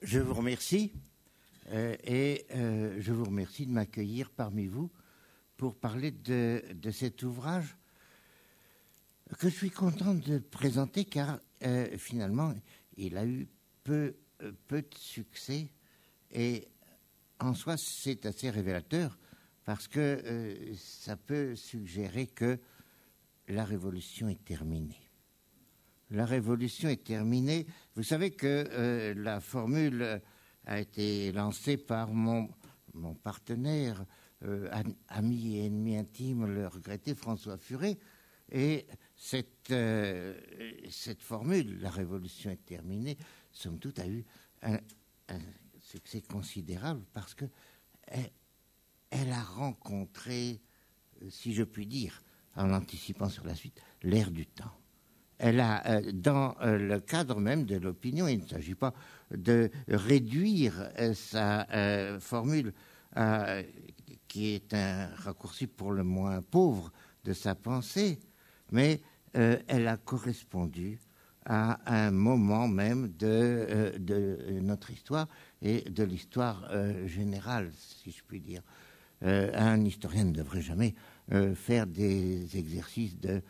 Je vous remercie je vous remercie de m'accueillir parmi vous pour parler de cet ouvrage que je suis content de présenter car finalement il a eu peu de succès et en soi c'est assez révélateur parce que ça peut suggérer que la révolution est terminée. La révolution est terminée. Vous savez que la formule a été lancée par mon partenaire, ami et ennemi intime, le regretté François Furet. Et cette formule, la révolution est terminée, somme toute, a eu un succès considérable parce que elle a rencontré, si je puis dire, en anticipant sur la suite, l'ère du temps. Elle a, dans le cadre même de l'opinion, il ne s'agit pas de réduire sa formule, qui est un raccourci pour le moins pauvre de sa pensée, mais elle a correspondu à un moment même de notre histoire et de l'histoire générale, si je puis dire. Un historien ne devrait jamais faire des exercices de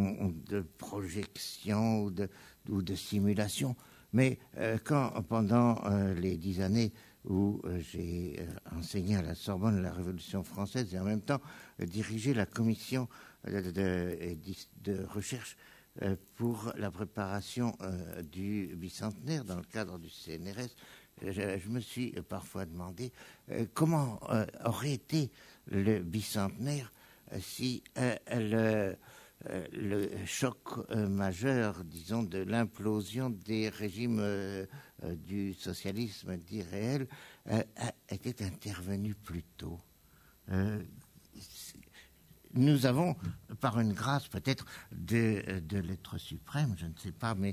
projection ou de simulation. Mais quand, pendant les 10 années où j'ai enseigné à la Sorbonne la Révolution française et en même temps dirigé la commission de recherche pour la préparation du bicentenaire dans le cadre du CNRS, je me suis parfois demandé comment aurait été le bicentenaire si le choc majeur, disons, de l'implosion des régimes du socialisme dit réel était intervenu plus tôt. Nous avons, par une grâce peut-être de l'être suprême, je ne sais pas, mais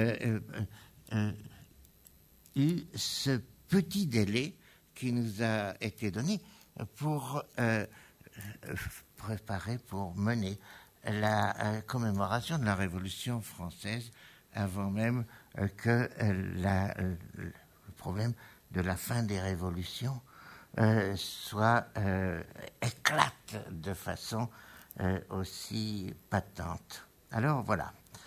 eu ce petit délai qui nous a été donné pour préparer, pour mener la commémoration de la Révolution française avant même que le problème de la fin des révolutions éclate de façon aussi patente. Alors voilà.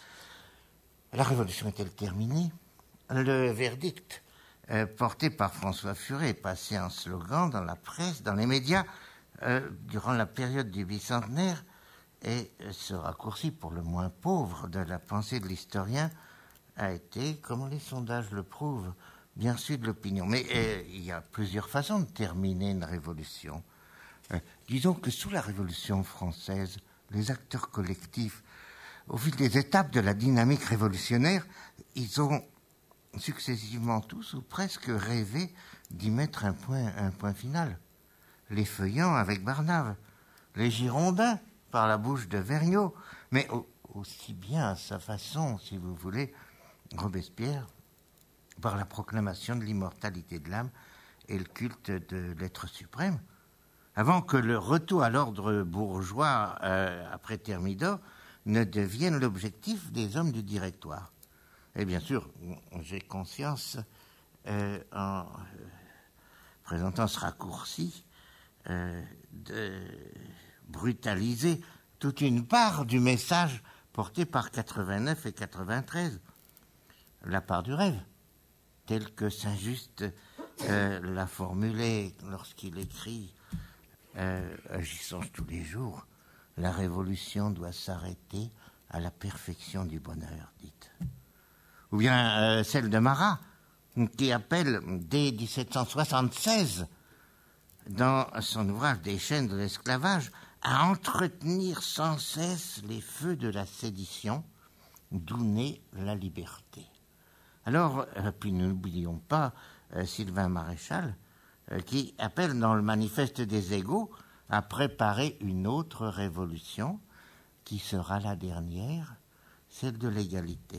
La révolution est-elle terminée? Le verdict porté par François Furet est passé en slogan dans la presse, dans les médias, durant la période du bicentenaire. Et ce raccourci, pour le moins pauvre de la pensée de l'historien, a été, comme les sondages le prouvent, bien sûr de l'opinion. Mais il y a plusieurs façons de terminer une révolution. Disons que sous la Révolution française, les acteurs collectifs, au fil des étapes de la dynamique révolutionnaire, ils ont successivement tous ou presque rêvé d'y mettre un point final. Les Feuillants avec Barnave, les Girondins par la bouche de Vergniaud, mais aussi bien à sa façon, si vous voulez, Robespierre, par la proclamation de l'immortalité de l'âme et le culte de l'être suprême, avant que le retour à l'ordre bourgeois après Thermidor ne devienne l'objectif des hommes du Directoire. Et bien sûr, j'ai conscience, en présentant ce raccourci, de brutaliser toute une part du message porté par 89 et 93, la part du rêve, tel que Saint-Just l'a formulé lorsqu'il écrit agissons tous les jours, la révolution doit s'arrêter à la perfection du bonheur, dites. Ou bien celle de Marat, qui appelle dès 1776, dans son ouvrage Des chaînes de l'esclavage, à entretenir sans cesse les feux de la sédition, d'où naît la liberté. Alors, puis n'oublions pas Sylvain Maréchal, qui appelle dans le Manifeste des égaux à préparer une autre révolution, qui sera la dernière, celle de l'égalité.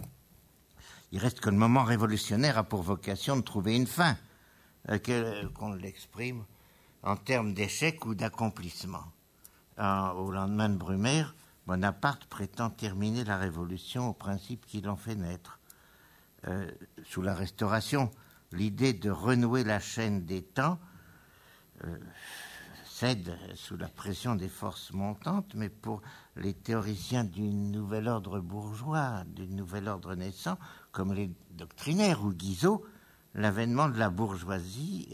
Il reste que le moment révolutionnaire a pour vocation de trouver une fin, qu'on l'exprime en termes d'échec ou d'accomplissement. Au lendemain de Brumaire, Bonaparte prétend terminer la Révolution au principe qui l'en fait naître. Sous la Restauration, l'idée de renouer la chaîne des temps cède sous la pression des forces montantes, mais pour les théoriciens du nouvel ordre bourgeois, du nouvel ordre naissant, comme les doctrinaires ou Guizot, l'avènement de la bourgeoisie,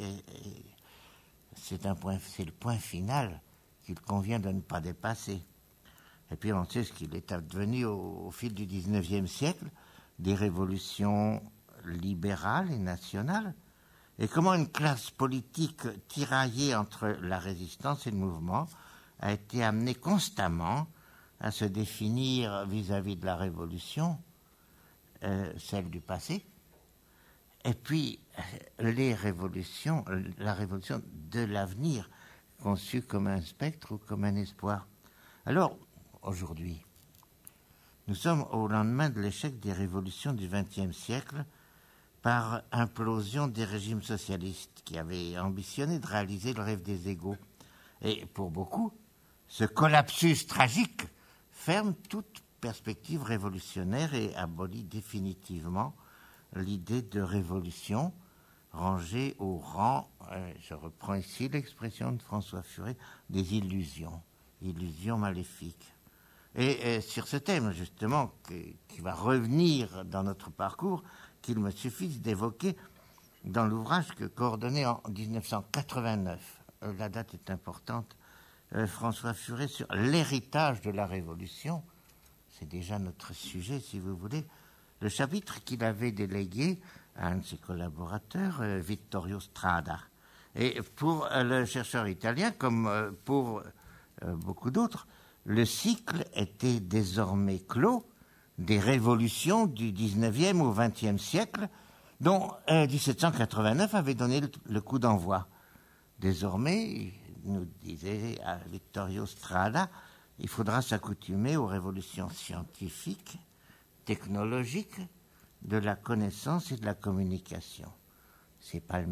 c'est le point final qu'il convient de ne pas dépasser. Et puis on sait ce qu'il est advenu au fil du XIXe siècle, des révolutions libérales et nationales, et comment une classe politique tiraillée entre la résistance et le mouvement a été amenée constamment à se définir vis-à-vis de la révolution, celle du passé, et puis la révolution de l'avenir, conçue comme un spectre ou comme un espoir. Alors, aujourd'hui, nous sommes au lendemain de l'échec des révolutions du XXe siècle par implosion des régimes socialistes qui avaient ambitionné de réaliser le rêve des égaux. Et pour beaucoup, ce collapsus tragique ferme toute perspective révolutionnaire et abolit définitivement l'idée de révolution rangée au rang, je reprends ici l'expression de François Furet, des illusions maléfiques. Et sur ce thème, justement, qui va revenir dans notre parcours, qu'il me suffise d'évoquer dans l'ouvrage que coordonnait en 1989, la date est importante, François Furet sur l'héritage de la Révolution, c'est déjà notre sujet si vous voulez, le chapitre qu'il avait délégué à un de ses collaborateurs, Vittorio Strada. Et pour le chercheur italien, comme pour beaucoup d'autres, le cycle était désormais clos des révolutions du 19e au 20e siècle, dont 1789 avait donné le coup d'envoi. Désormais, nous disait Vittorio Strada, il faudra s'accoutumer aux révolutions scientifiques, technologiques, de la connaissance et de la communication. C'est pas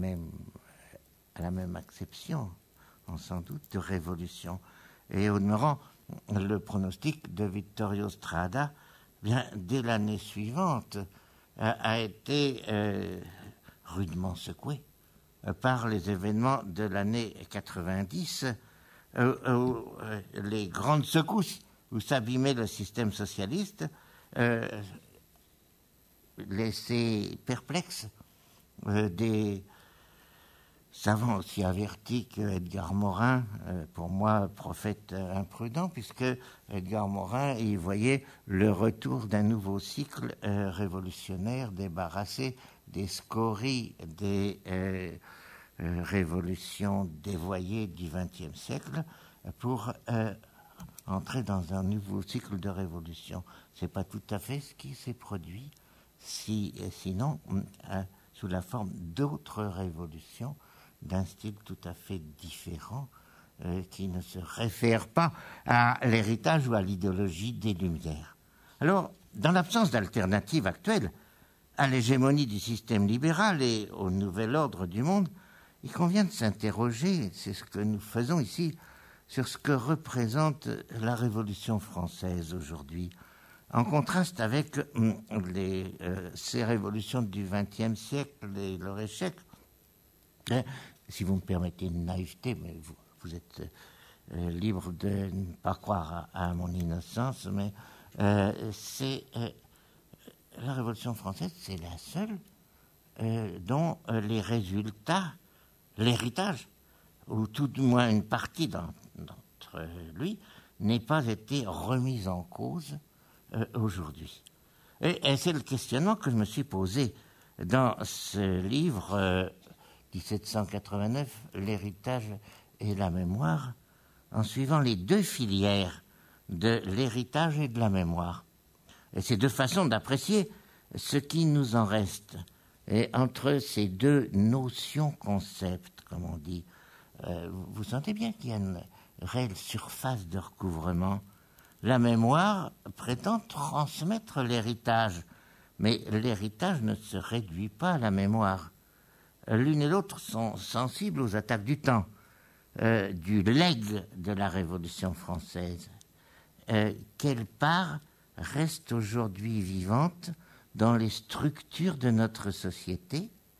la même acception, sans doute, de révolution. Et au demeurant, le pronostic de Vittorio Strada, bien, dès l'année suivante, a été rudement secoué par les événements de l'année 90, les grandes secousses où s'abîmait le système socialiste, laissaient perplexes des savant aussi averti que Edgar Morin, pour moi, prophète imprudent, puisque Edgar Morin y voyait le retour d'un nouveau cycle révolutionnaire débarrassé des scories des révolutions dévoyées du XXe siècle pour entrer dans un nouveau cycle de révolution. Ce n'est pas tout à fait ce qui s'est produit, sinon sous la forme d'autres révolutions d'un style tout à fait différent, qui ne se réfère pas à l'héritage ou à l'idéologie des Lumières. Alors, dans l'absence d'alternative actuelle à l'hégémonie du système libéral et au nouvel ordre du monde, il convient de s'interroger, c'est ce que nous faisons ici, sur ce que représente la Révolution française aujourd'hui, en contraste avec ces révolutions du XXe siècle et leur échec. Si vous me permettez une naïveté, mais vous êtes libre de ne pas croire à mon innocence, mais la Révolution française, c'est la seule dont les résultats, l'héritage, ou tout du moins une partie d'entre lui, n'ait pas été remise en cause aujourd'hui. Et c'est le questionnement que je me suis posé dans ce livre 1789, l'héritage et la mémoire, en suivant les deux filières de l'héritage et de la mémoire. Et ces deux façons d'apprécier ce qui nous en reste. Et entre ces deux notions, concepts, comme on dit, vous sentez bien qu'il y a une réelle surface de recouvrement. La mémoire prétend transmettre l'héritage, mais l'héritage ne se réduit pas à la mémoire. L'une et l'autre sont sensibles aux attaques du temps, du legs de la Révolution française. Quelle part reste aujourd'hui vivante dans les structures de notre société,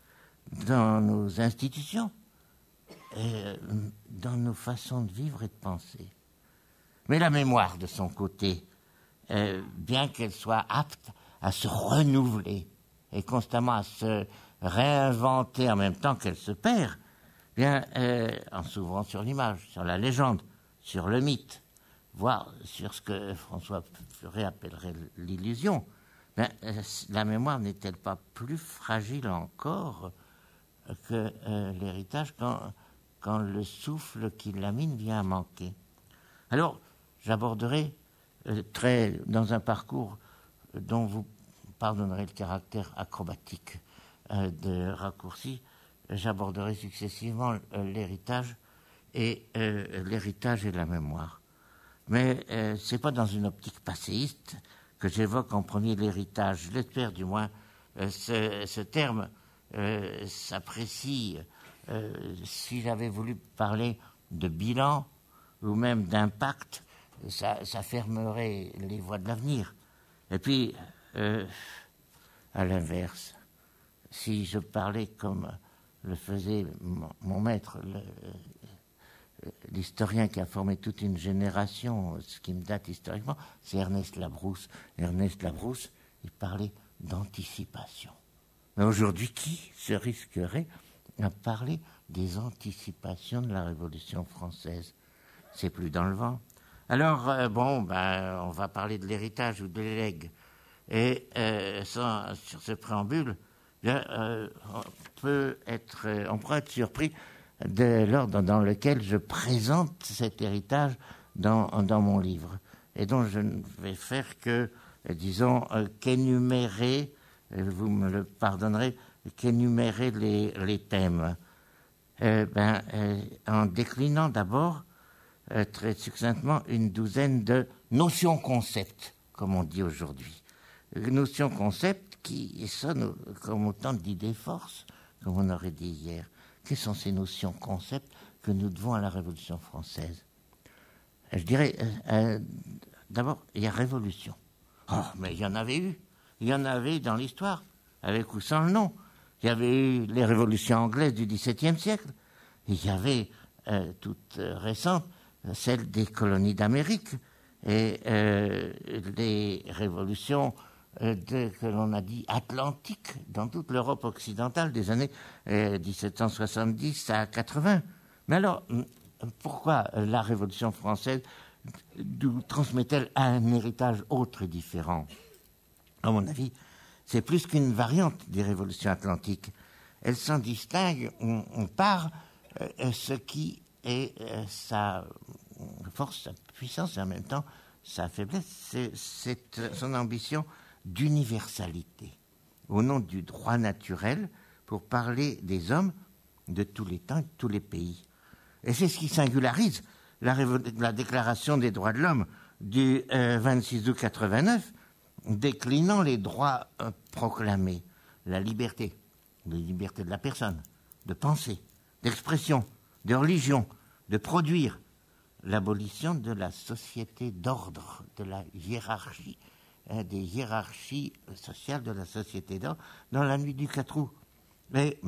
dans nos institutions, et dans nos façons de vivre et de penser. Mais la mémoire, de son côté, bien qu'elle soit apte à se renouveler et constamment à se réinventer en même temps qu'elle se perd, bien, en s'ouvrant sur l'image, sur la légende, sur le mythe, voire sur ce que François Furet appellerait l'illusion, bien, la mémoire n'est-elle pas plus fragile encore que l'héritage quand le souffle qui l'anime vient à manquer? Alors, j'aborderai dans un parcours dont vous pardonnerez le caractère acrobatique de raccourci, j'aborderai successivement l'héritage et la mémoire. Mais ce n'est pas dans une optique passéiste que j'évoque en premier l'héritage. Je l'espère du moins. Ce terme s'apprécie. Si j'avais voulu parler de bilan ou même d'impact, ça fermerait les voies de l'avenir. Et puis, à l'inverse, si je parlais comme le faisait mon maître, l'historien qui a formé toute une génération, ce qui me date historiquement, c'est Ernest Labrousse. Ernest Labrousse, il parlait d'anticipation. Mais aujourd'hui, qui se risquerait à parler des anticipations de la Révolution française? C'est plus dans le vent. Alors, on va parler de l'héritage ou de l'élègue. Et sur ce préambule, on pourrait être surpris de l'ordre dans lequel je présente cet héritage dans mon livre, et dont je ne vais faire que, disons, qu'énumérer, vous me le pardonnerez, qu'énumérer les thèmes. En déclinant d'abord, très succinctement, une douzaine de notions-concepts, comme on dit aujourd'hui. Notions-concepts qui sonnent comme autant d'idées-forces, comme on aurait dit hier. Quelles sont ces notions-concepts que nous devons à la Révolution française? Je dirais, d'abord, il y a révolution. Oh, mais il y en avait eu. Il y en avait dans l'histoire, avec ou sans le nom. Il y avait eu les révolutions anglaises du XVIIe siècle. Il y avait, toute récente, celle des colonies d'Amérique et les révolutions que l'on a dit atlantiques dans toute l'Europe occidentale des années 1770 à 80. Mais alors, pourquoi la Révolution française nous transmet-elle un héritage autre et différent? À mon avis, c'est plus qu'une variante des révolutions atlantiques. Elle s'en distingue par ce qui est sa force, sa puissance et en même temps sa faiblesse, c'est son ambition d'universalité, au nom du droit naturel, pour parler des hommes de tous les temps et de tous les pays. Et c'est ce qui singularise la Déclaration des droits de l'homme du 26 août 89, déclinant les droits proclamés, la liberté de la personne, de penser, d'expression, de religion, de produire, l'abolition de la société d'ordre, de la hiérarchie, des hiérarchies sociales de la société d'ordre, dans la nuit du 4 août. Mais,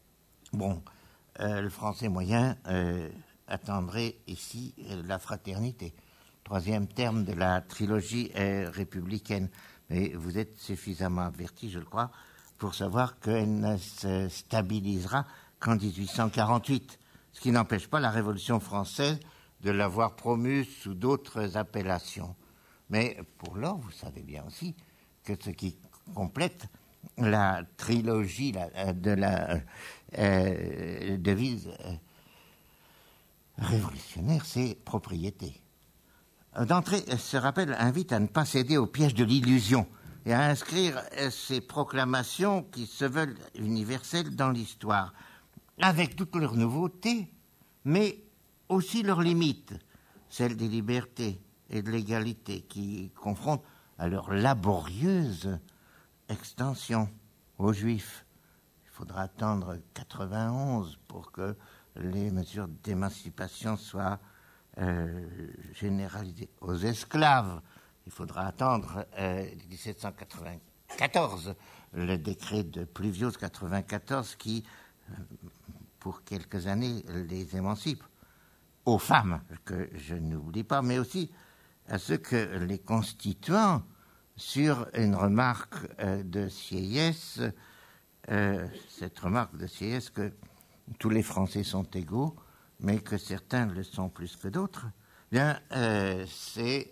le français moyen attendrait ici la fraternité. Troisième terme de la trilogie républicaine. Mais vous êtes suffisamment averti, je le crois, pour savoir qu'elle ne se stabilisera qu'en 1848, ce qui n'empêche pas la Révolution française de l'avoir promue sous d'autres appellations. Mais pour l'heure, vous savez bien aussi que ce qui complète la trilogie de la devise révolutionnaire, c'est propriété. D'entrée, ce rappel invite à ne pas céder au piège de l'illusion et à inscrire ces proclamations qui se veulent universelles dans l'histoire, avec toutes leurs nouveautés, mais aussi leurs limites, celles des libertés et de l'égalité, qui confrontent à leur laborieuse extension aux Juifs. Il faudra attendre 91 pour que les mesures d'émancipation soient généralisées. Aux esclaves, il faudra attendre 1794, le décret de Pluviose 94 qui pour quelques années, les émancipe. Aux femmes, que je n'oublie pas, mais aussi à ceux que les constituants, sur une remarque de Sieyès, cette remarque de Sieyès que tous les Français sont égaux, mais que certains le sont plus que d'autres, bien, c'est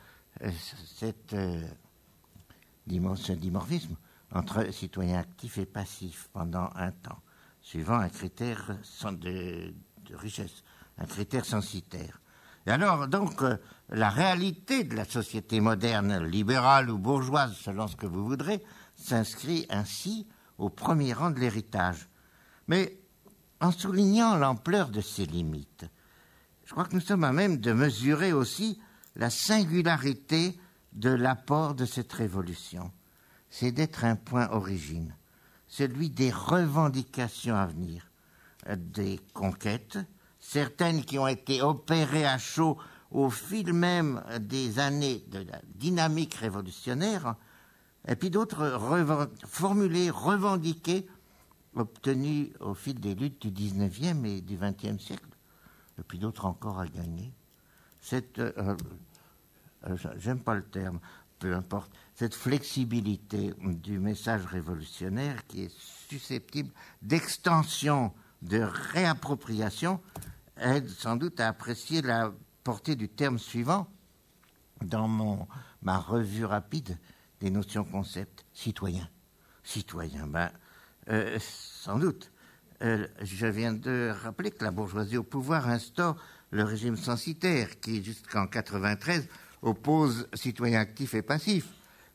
ce dimorphisme entre citoyen actif et passif pendant un temps, suivant un critère de richesse, un critère censitaire. Et alors, donc, la réalité de la société moderne, libérale ou bourgeoise, selon ce que vous voudrez, s'inscrit ainsi au premier rang de l'héritage. Mais en soulignant l'ampleur de ses limites, je crois que nous sommes à même de mesurer aussi la singularité de l'apport de cette révolution. C'est d'être un point origine, celui des revendications à venir, des conquêtes, certaines qui ont été opérées à chaud au fil même des années de la dynamique révolutionnaire, et puis d'autres formulées, revendiquées, obtenues au fil des luttes du XIXe et du XXe siècle, et puis d'autres encore à gagner. J'aime pas le terme, peu importe, cette flexibilité du message révolutionnaire qui est susceptible d'extension, de réappropriation, aide sans doute à apprécier la portée du terme suivant dans ma revue rapide des notions-concepts. Citoyen. Citoyen, sans doute. Je viens de rappeler que la bourgeoisie au pouvoir instaure le régime censitaire qui, jusqu'en 93, oppose citoyen actif et passif.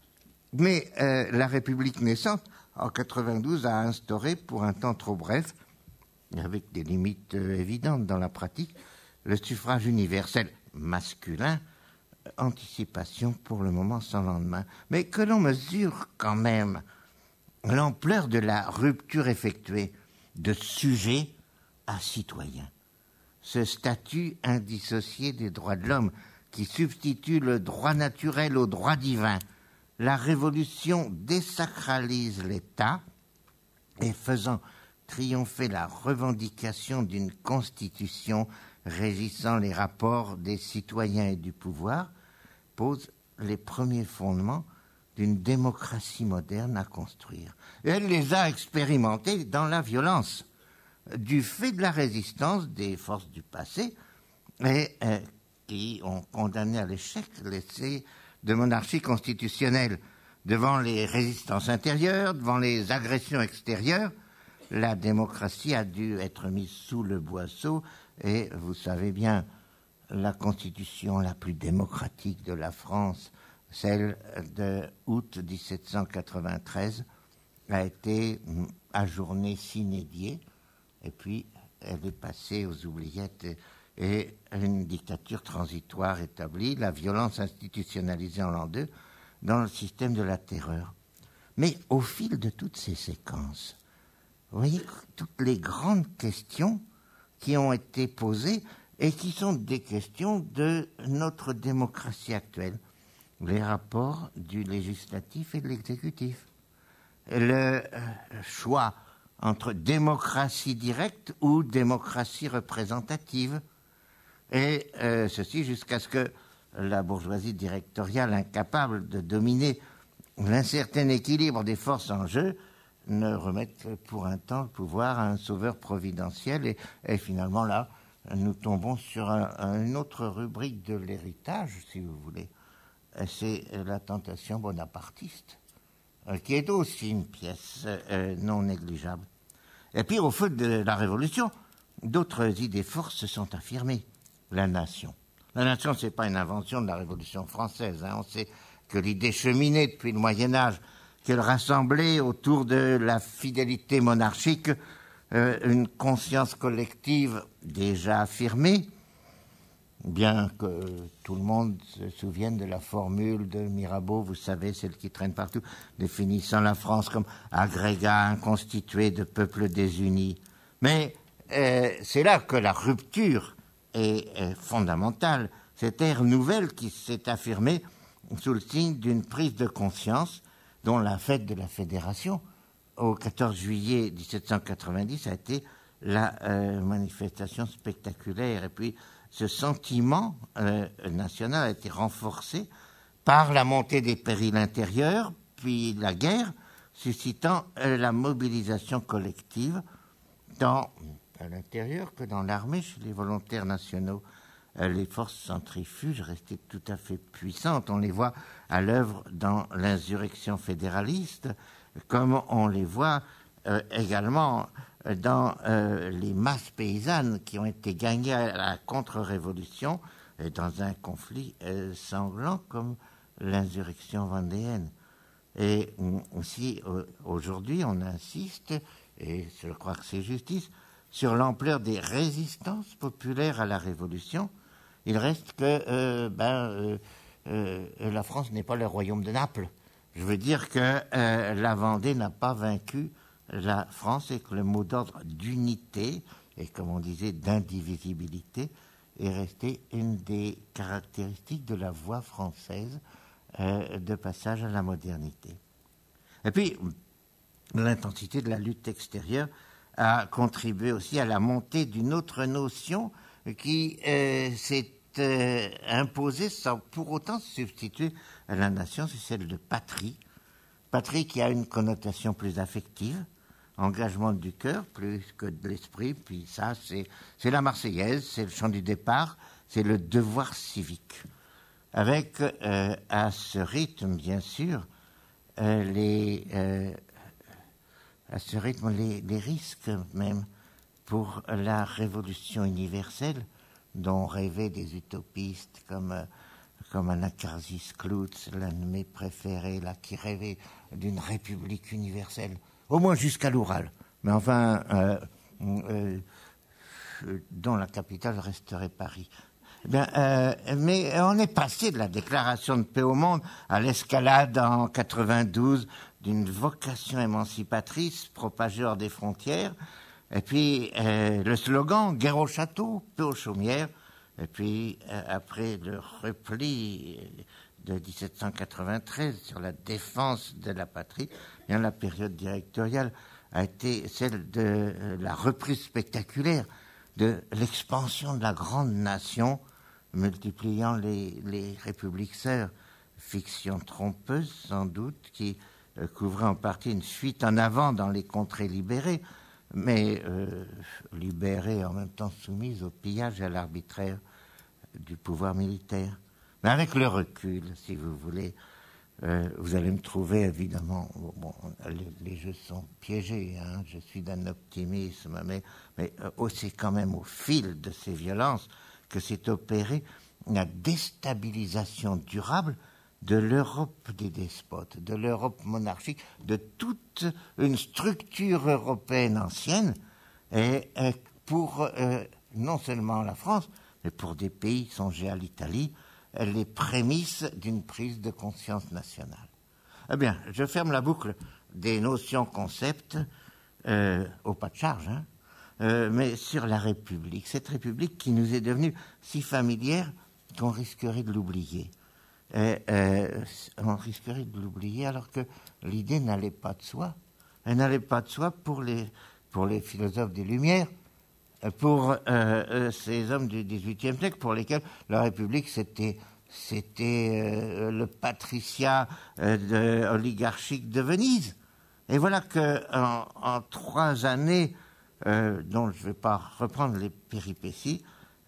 Mais la République naissante, en 92, a instauré, pour un temps trop bref, avec des limites évidentes dans la pratique, le suffrage universel masculin, anticipation pour le moment sans lendemain. Mais que l'on mesure quand même l'ampleur de la rupture effectuée de sujet à citoyen. Ce statut indissocié des droits de l'homme qui substitue le droit naturel au droit divin. La Révolution désacralise l'État et faisant triompher la revendication d'une constitution régissant les rapports des citoyens et du pouvoir, pose les premiers fondements d'une démocratie moderne à construire. Et elle les a expérimentés dans la violence, du fait de la résistance des forces du passé, et qui ont condamné à l'échec l'essai de monarchie constitutionnelle. Devant les résistances intérieures, devant les agressions extérieures, la démocratie a dû être mise sous le boisseau, et vous savez bien, la constitution la plus démocratique de la France, celle de août 1793, a été ajournée sine die, et puis elle est passée aux oubliettes et une dictature transitoire établie, la violence institutionnalisée en l'an 2 dans le système de la terreur. Mais au fil de toutes ces séquences, vous voyez toutes les grandes questions qui ont été posées et qui sont des questions de notre démocratie actuelle. Les rapports du législatif et de l'exécutif. Le choix entre démocratie directe ou démocratie représentative. Et ceci jusqu'à ce que la bourgeoisie directoriale, incapable de dominer l'incertain équilibre des forces en jeu, ne remette pour un temps le pouvoir à un sauveur providentiel. Et finalement, là, nous tombons sur une autre rubrique de l'héritage, si vous voulez. C'est la tentation bonapartiste, qui est aussi une pièce non négligeable. Et puis, au feu de la Révolution, d'autres idées fortes se sont affirmées. La nation. La nation, ce n'est pas une invention de la Révolution française. On sait que l'idée cheminait depuis le Moyen-Âge, qu'elle rassemblait autour de la fidélité monarchique une conscience collective déjà affirmée, bien que tout le monde se souvienne de la formule de Mirabeau, vous savez, celle qui traîne partout, définissant la France comme agrégat inconstitué de peuples désunis. Mais c'est là que la rupture est fondamentale. Cette ère nouvelle qui s'est affirmée sous le signe d'une prise de conscience dont la fête de la Fédération au 14 juillet 1790 a été la manifestation spectaculaire. Et puis, ce sentiment national a été renforcé par la montée des périls intérieurs, puis la guerre, suscitant la mobilisation collective tant à l'intérieur que dans l'armée, chez les volontaires nationaux. Les forces centrifuges restaient tout à fait puissantes. On les voit à l'œuvre dans l'insurrection fédéraliste, comme on les voit également dans les masses paysannes qui ont été gagnées à la contre-révolution dans un conflit sanglant comme l'insurrection vendéenne. Et aussi, aujourd'hui, on insiste, et je crois que c'est justice, sur l'ampleur des résistances populaires à la Révolution. Il reste que la France n'est pas le royaume de Naples. Je veux dire que la Vendée n'a pas vaincu la France et que le mot d'ordre d'unité et, comme on disait, d'indivisibilité est resté une des caractéristiques de la voie française de passage à la modernité. Et puis, l'intensité de la lutte extérieure a contribué aussi à la montée d'une autre notion qui s'est imposée sans pour autant se substituer à la nation, c'est celle de patrie. Patrie qui a une connotation plus affective, engagement du cœur plus que de l'esprit, puis ça c'est la Marseillaise, c'est le chant du départ, c'est le devoir civique. Avec à ce rythme, bien sûr, les risques même pour la révolution universelle dont rêvaient des utopistes comme Anaxarchis Cloutz, l'un de mes préférés, là, qui rêvait d'une république universelle, au moins jusqu'à l'Oural, mais enfin dont la capitale resterait Paris. Mais on est passé de la déclaration de paix au monde à l'escalade en 92 d'une vocation émancipatrice propagée hors des frontières, et puis le slogan « Guerre au château, paix aux chaumières », et puis après le repli de 1793 sur la défense de la patrie, bien la période directoriale a été celle de la reprise spectaculaire de l'expansion de la grande nation, multipliant les républiques sœurs, fiction trompeuse sans doute, qui couvrait en partie une fuite en avant dans les contrées libérées, mais libérées en même temps soumises au pillage et à l'arbitraire du pouvoir militaire. Mais avec le recul, si vous voulez, vous allez me trouver évidemment, bon, les jeux sont piégés, hein, je suis d'un optimisme, mais aussi quand même au fil de ces violences que s'est opérée la déstabilisation durable de l'Europe des despotes, de l'Europe monarchique, de toute une structure européenne ancienne, et pour non seulement la France, mais pour des pays, songez à l'Italie, les prémices d'une prise de conscience nationale. Eh bien, je ferme la boucle des notions-concepts au pas de charge, hein, mais sur la République, cette République qui nous est devenue si familière qu'on risquerait de l'oublier. On risquerait de l'oublier alors que l'idée n'allait pas de soi. Elle n'allait pas de soi pour les philosophes des Lumières, pour ces hommes du XVIIIe siècle pour lesquels la République c'était le patriciat oligarchique de Venise. Et voilà que en 3 années, dont je ne vais pas reprendre les péripéties,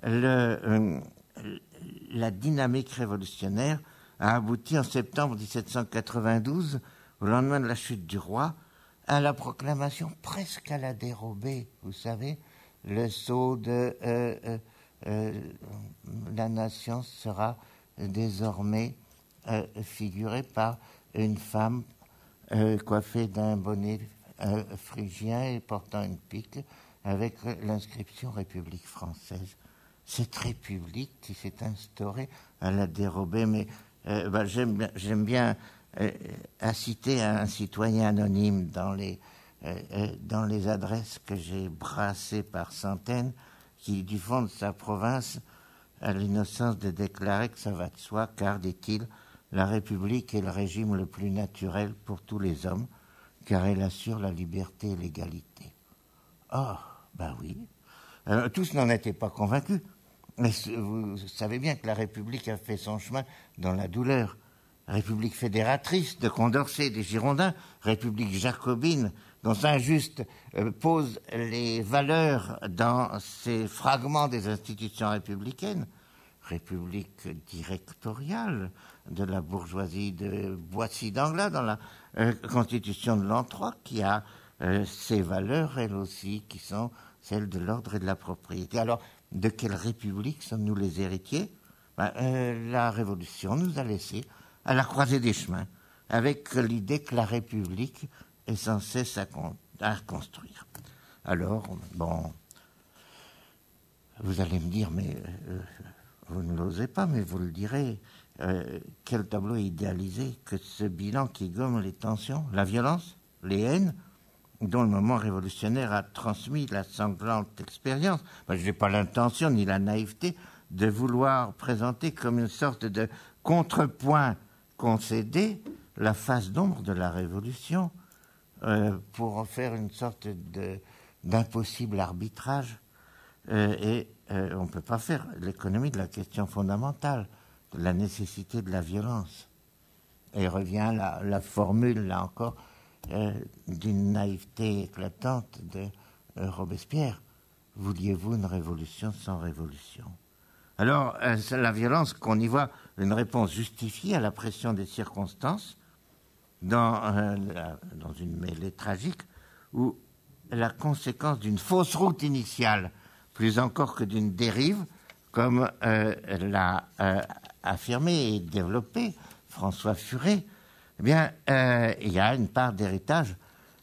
la dynamique révolutionnaire a abouti en septembre 1792, au lendemain de la chute du roi, à la proclamation presque à la dérobée, vous savez, le sceau de la nation sera désormais figuré par une femme coiffée d'un bonnet phrygien et portant une pique avec l'inscription République française. Cette République qui s'est instaurée à la dérobée, mais j'aime bien citer un citoyen anonyme dans les adresses que j'ai brassées par centaines, qui, du fond de sa province, a l'innocence de déclarer que ça va de soi, car, dit-il, la République est le régime le plus naturel pour tous les hommes, car elle assure la liberté et l'égalité. Oh, ben oui. Tous n'en étaient pas convaincus. Mais vous savez bien que la République a fait son chemin dans la douleur. République fédératrice de Condorcet, des Girondins, République jacobine, dont Saint-Just pose les valeurs dans ces fragments des institutions républicaines, République directoriale de la bourgeoisie de Boissy d'Anglas dans la Constitution de l'an 3, qui a ces valeurs, elles aussi, qui sont celles de l'ordre et de la propriété. Alors, de quelle République sommes-nous les héritiers? La Révolution nous a laissé à la croisée des chemins, avec l'idée que la République est sans cesse à construire. Alors, bon, vous allez me dire, mais vous ne l'osez pas, mais vous le direz, quel tableau idéalisé que ce bilan qui gomme les tensions, la violence, les haines, dont le moment révolutionnaire a transmis la sanglante expérience. Je n'ai pas l'intention ni la naïveté de vouloir présenter comme une sorte de contrepoint concédé la face d'ombre de la Révolution pour en faire une sorte d'impossible arbitrage. On ne peut pas faire l'économie de la question fondamentale, de la nécessité de la violence. Et revient la formule, là encore, d'une naïveté éclatante de Robespierre. Vouliez-vous une révolution sans révolution? Alors, c'est la violence qu'on y voit une réponse justifiée à la pression des circonstances dans une mêlée tragique où la conséquence d'une fausse route initiale, plus encore que d'une dérive, comme l'a affirmé et développé François Furet, eh bien, il y a une part d'héritage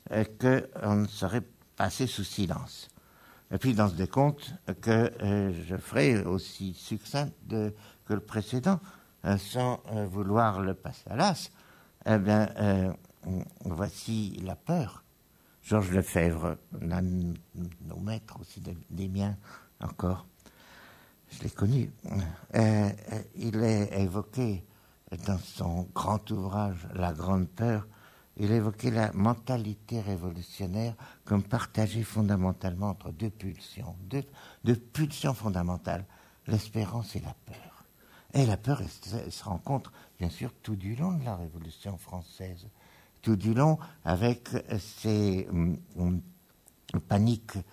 qu'on ne saurait passer sous silence. Et puis, dans ce décompte que je ferai aussi succinct que le précédent, sans vouloir le passer à l'as, eh bien, voici la peur. Georges Lefebvre, nos maîtres aussi, des miens encore, je l'ai connu. Il est évoqué dans son grand ouvrage « La Grande Peur », il évoquait la mentalité révolutionnaire comme partagée fondamentalement entre deux pulsions, deux pulsions fondamentales, l'espérance et la peur. Et la peur, elle se rencontre, bien sûr, tout du long de la Révolution française, tout du long avec ces paniques,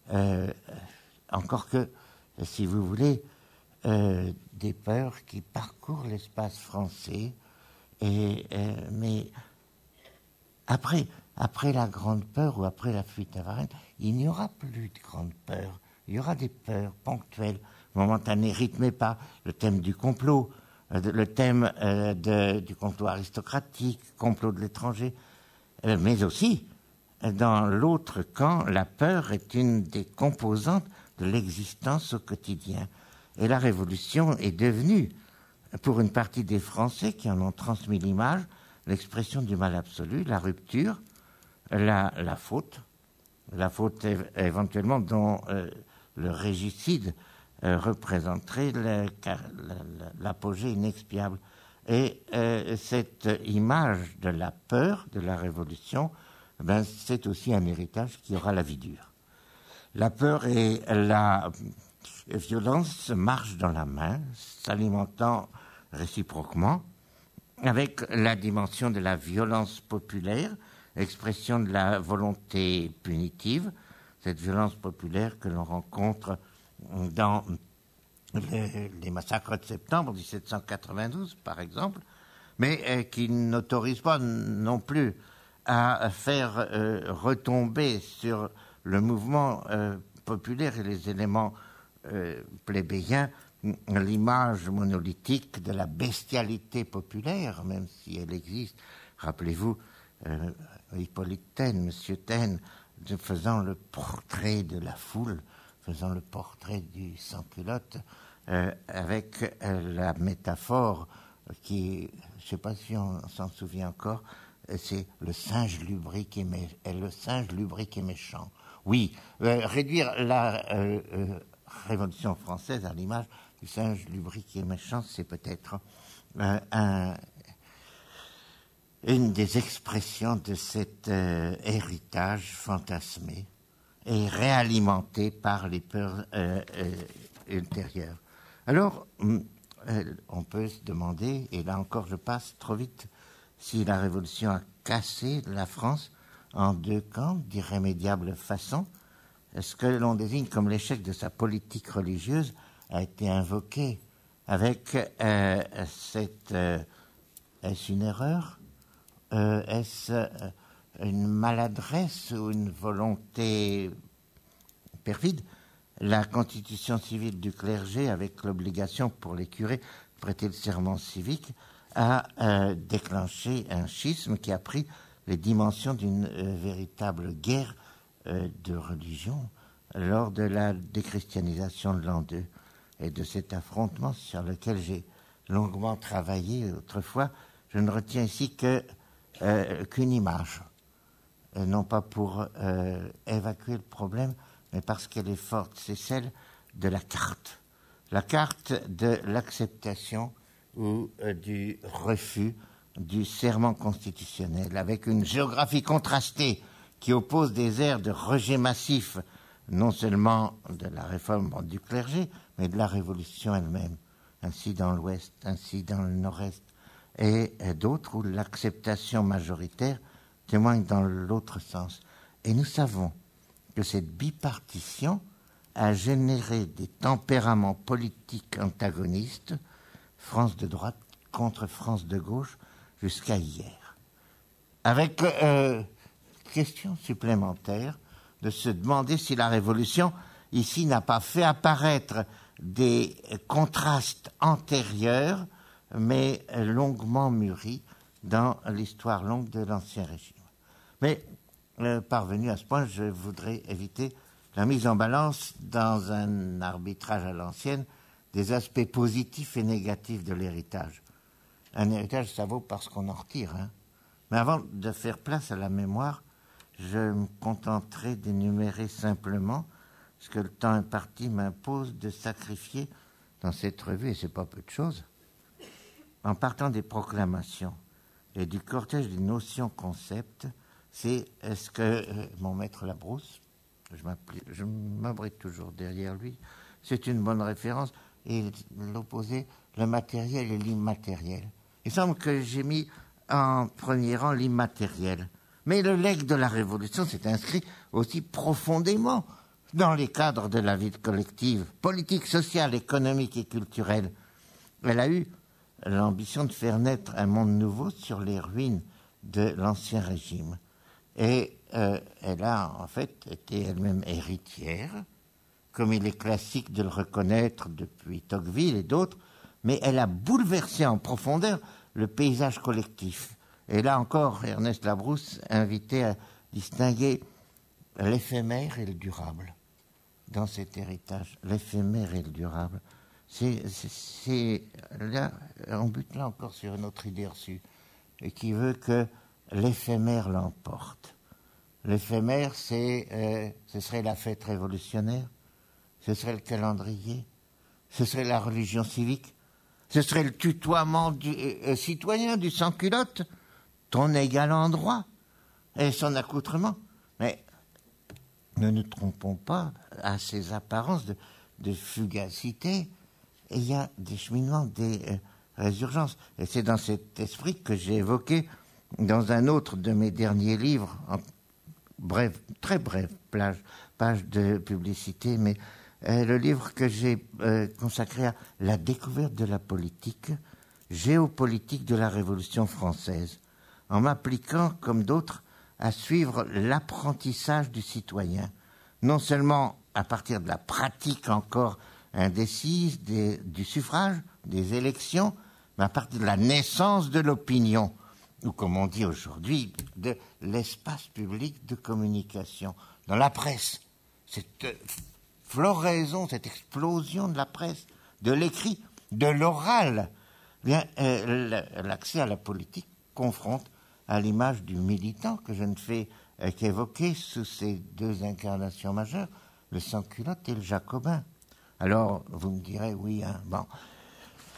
encore que, si vous voulez, des peurs qui parcourent l'espace français, mais après la grande peur ou après la fuite à Varennes, il n'y aura plus de grande peur. Il y aura des peurs ponctuelles, momentanées, rythmées par le thème du complot, le thème du complot aristocratique, complot de l'étranger, mais aussi, dans l'autre camp, la peur est une des composantes de l'existence au quotidien. Et la Révolution est devenue, pour une partie des Français qui en ont transmis l'image, l'expression du mal absolu, la rupture, la faute éventuellement dont le régicide représenterait l'apogée inexpiable. Et cette image de la peur, de la Révolution, c'est aussi un héritage qui aura la vie dure. La peur et la violence marchent dans la main, s'alimentant réciproquement, avec la dimension de la violence populaire, expression de la volonté punitive, cette violence populaire que l'on rencontre dans les massacres de septembre 1792, par exemple, mais qui n'autorise pas non plus à faire retomber sur le mouvement populaire et les éléments plébéiens l'image monolithique de la bestialité populaire, même si elle existe. Rappelez-vous Hippolyte Taine, Monsieur Taine, faisant le portrait de la foule, faisant le portrait du sans-culotte, avec la métaphore qui, je ne sais pas si on s'en souvient encore, c'est le singe lubrique et méchant. Oui, réduire la Révolution française à l'image du singe lubrique et méchant, c'est peut-être une des expressions de cet héritage fantasmé et réalimenté par les peurs ultérieures. Alors, on peut se demander, et là encore je passe trop vite, si la Révolution a cassé la France en deux camps d'irrémédiable façon. Ce que l'on désigne comme l'échec de sa politique religieuse a été invoqué avec est-ce une erreur? Est-ce une maladresse ou une volonté perfide? La constitution civile du clergé, avec l'obligation pour les curés de prêter le serment civique, a déclenché un schisme qui a pris les dimensions d'une véritable guerre de religion lors de la déchristianisation de l'an 2 et de cet affrontement sur lequel j'ai longuement travaillé autrefois. Je ne retiens ici qu'une image, non pas pour évacuer le problème, mais parce qu'elle est forte, c'est celle de la carte de l'acceptation ou du refus du serment constitutionnel, avec une géographie contrastée qui oppose des aires de rejet massif, non seulement de la réforme du clergé, mais de la Révolution elle-même, ainsi dans l'Ouest, ainsi dans le Nord-Est, et d'autres où l'acceptation majoritaire témoigne dans l'autre sens. Et nous savons que cette bipartition a généré des tempéraments politiques antagonistes, France de droite contre France de gauche, jusqu'à hier. Avec question supplémentaire de se demander si la Révolution, ici, n'a pas fait apparaître des contrastes antérieurs, mais longuement mûris dans l'histoire longue de l'Ancien Régime. Mais parvenu à ce point, je voudrais éviter la mise en balance dans un arbitrage à l'ancienne des aspects positifs et négatifs de l'héritage. Un héritage, ça vaut parce qu'on en retire. Hein. Mais avant de faire place à la mémoire, je me contenterai d'énumérer simplement ce que le temps imparti m'impose de sacrifier dans cette revue, et c'est pas peu de choses. En partant des proclamations et du cortège des notions-concepts, c'est ce que mon maître Labrousse, je m'abrite toujours derrière lui, c'est une bonne référence, et l'opposé, le matériel et l'immatériel. Il semble que j'ai mis en premier rang l'immatériel. Mais le legs de la Révolution s'est inscrit aussi profondément dans les cadres de la vie collective, politique, sociale, économique et culturelle. Elle a eu l'ambition de faire naître un monde nouveau sur les ruines de l'Ancien Régime. Et elle a en fait été elle-même héritière, comme il est classique de le reconnaître depuis Tocqueville et d'autres, mais elle a bouleversé en profondeur le paysage collectif. Et là encore, Ernest Labrousse invitait à distinguer l'éphémère et le durable dans cet héritage. L'éphémère et le durable. Là, on bute là encore sur une autre idée reçue, et qui veut que l'éphémère l'emporte. L'éphémère, ce serait la fête révolutionnaire, ce serait le calendrier, ce serait la religion civique, ce serait le tutoiement du citoyen, du sans-culotte, ton égal en droit et son accoutrement. Mais ne nous trompons pas à ces apparences de fugacité. Et il y a des cheminements, des résurgences. Et c'est dans cet esprit que j'ai évoqué dans un autre de mes derniers livres, en bref, très brève page de publicité, mais le livre que j'ai consacré à la découverte de la politique, géopolitique de la Révolution française, en m'appliquant, comme d'autres, à suivre l'apprentissage du citoyen, non seulement à partir de la pratique encore indécise du suffrage, des élections, mais à partir de la naissance de l'opinion, ou comme on dit aujourd'hui, de l'espace public de communication, dans la presse. Cette floraison, cette explosion de la presse, de l'écrit, de l'oral, l'accès à la politique confronte à l'image du militant que je ne fais qu'évoquer sous ces deux incarnations majeures, le sans-culotte et le jacobin. Alors, vous me direz, oui, hein, bon.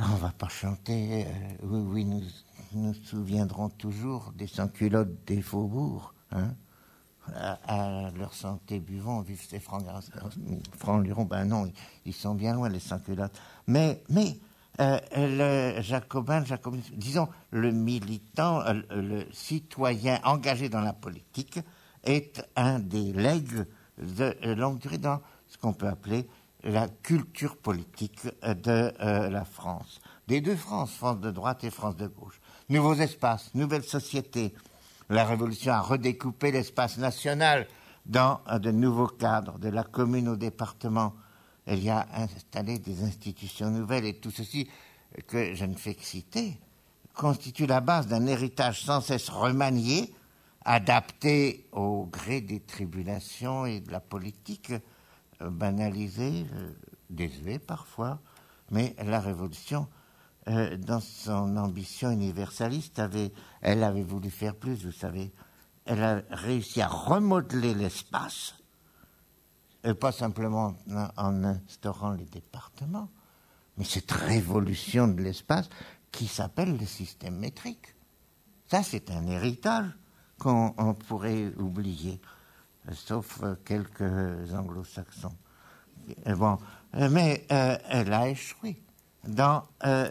On ne va pas chanter oui, oui, nous nous souviendrons toujours des sans-culottes des faubourgs. Hein, à leur santé, buvons, vive ces francs lurons. Ben non, ils sont bien loin, les sans-culottes. Mais le jacobin, disons, le militant, le citoyen engagé dans la politique est un des legs de longue durée dans ce qu'on peut appeler la culture politique de la France. Des deux France, France de droite et France de gauche. Nouveaux espaces, nouvelles sociétés. La Révolution a redécoupé l'espace national dans de nouveaux cadres, de la commune au département. Elle y a installé des institutions nouvelles et tout ceci, que je ne fais que citer, constitue la base d'un héritage sans cesse remanié, adapté au gré des tribulations et de la politique, banalisé, désuet parfois, mais la Révolution, dans son ambition universaliste, elle avait voulu faire plus, vous savez. Elle a réussi à remodeler l'espace, et pas simplement en instaurant les départements, mais cette révolution de l'espace qui s'appelle le système métrique. Ça, c'est un héritage qu'on pourrait oublier, sauf quelques anglo-saxons. Bon, mais elle a échoué dans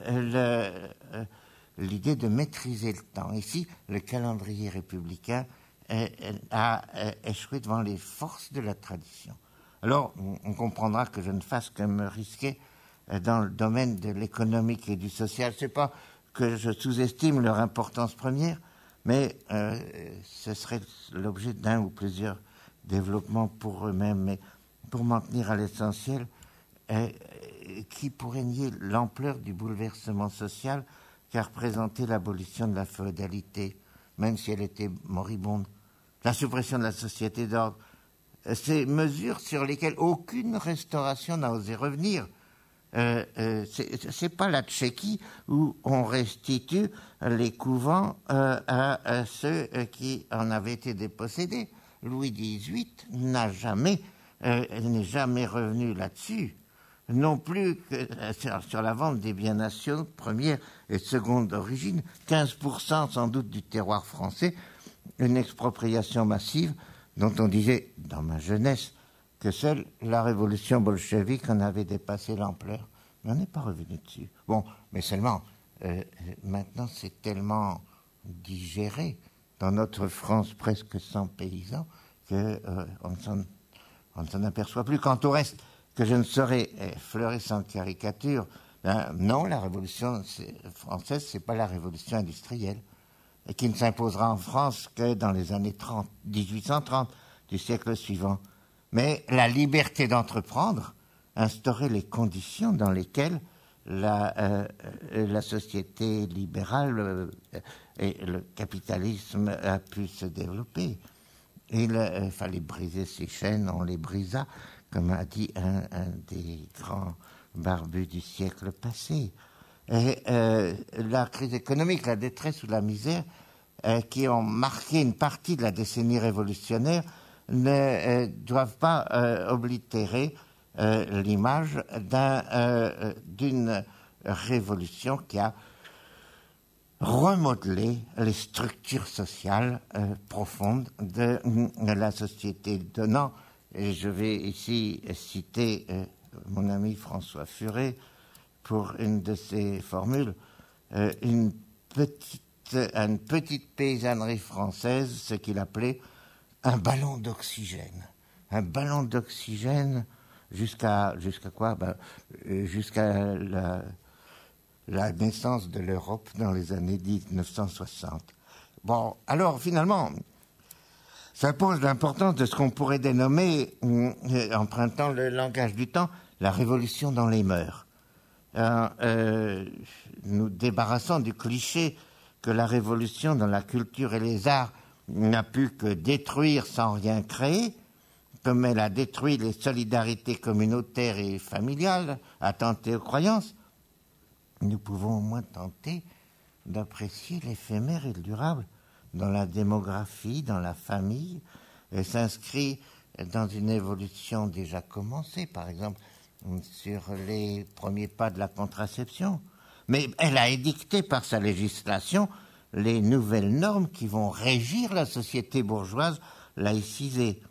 l'idée de maîtriser le temps. Ici, le calendrier républicain a échoué devant les forces de la tradition. Alors, on comprendra que je ne fasse que me risquer dans le domaine de l'économique et du social. Ce n'est pas que je sous-estime leur importance première, mais ce serait l'objet d'un ou plusieurs développements pour eux-mêmes. Mais pour m'en tenir à l'essentiel, qui pourrait nier l'ampleur du bouleversement social qu'a représenté l'abolition de la féodalité, même si elle était moribonde, la suppression de la société d'ordre, ces mesures sur lesquelles aucune restauration n'a osé revenir. C'est pas la Tchéquie où on restitue les couvents à ceux qui en avaient été dépossédés. Louis XVIII n'est jamais revenu là-dessus. Non plus que sur la vente des biens nationaux, première et seconde d'origine, 15% sans doute du terroir français, une expropriation massive dont on disait, dans ma jeunesse, que seule la révolution bolchevique en avait dépassé l'ampleur. Mais on n'est pas revenu dessus. Bon, mais seulement, maintenant c'est tellement digéré dans notre France presque sans paysans qu'on ne s'en aperçoit plus. Quant au reste, que je ne saurais effleurer sans caricature, non, la révolution française, c'est pas la révolution industrielle, et qui ne s'imposera en France que dans les années 1830 du siècle suivant. Mais la liberté d'entreprendre instaurait les conditions dans lesquelles la société libérale et le capitalisme a pu se développer. Il fallait briser ces chaînes, on les brisa, comme a dit un des grands barbus du siècle passé. Et la crise économique, la détresse ou la misère qui ont marqué une partie de la décennie révolutionnaire ne doivent pas oblitérer l'image d'une révolution qui a remodelé les structures sociales profondes de la société, donnant, et je vais ici citer mon ami François Furet pour une de ses formules, une petite paysannerie française, ce qu'il appelait un ballon d'oxygène. Un ballon d'oxygène jusqu'à quoi? Jusqu'à la naissance de l'Europe dans les années 1960. Bon, alors finalement, ça pose l'importance de ce qu'on pourrait dénommer, empruntant le langage du temps, la révolution dans les mœurs. Nous débarrassons du cliché que la révolution dans la culture et les arts n'a pu que détruire sans rien créer, comme elle a détruit les solidarités communautaires et familiales, attentées aux croyances. Nous pouvons au moins tenter d'apprécier l'éphémère et le durable dans la démographie, dans la famille, et s'inscrit dans une évolution déjà commencée, par exemple sur les premiers pas de la contraception, Mais elle a édicté par sa législation les nouvelles normes qui vont régir la société bourgeoise laïcisée.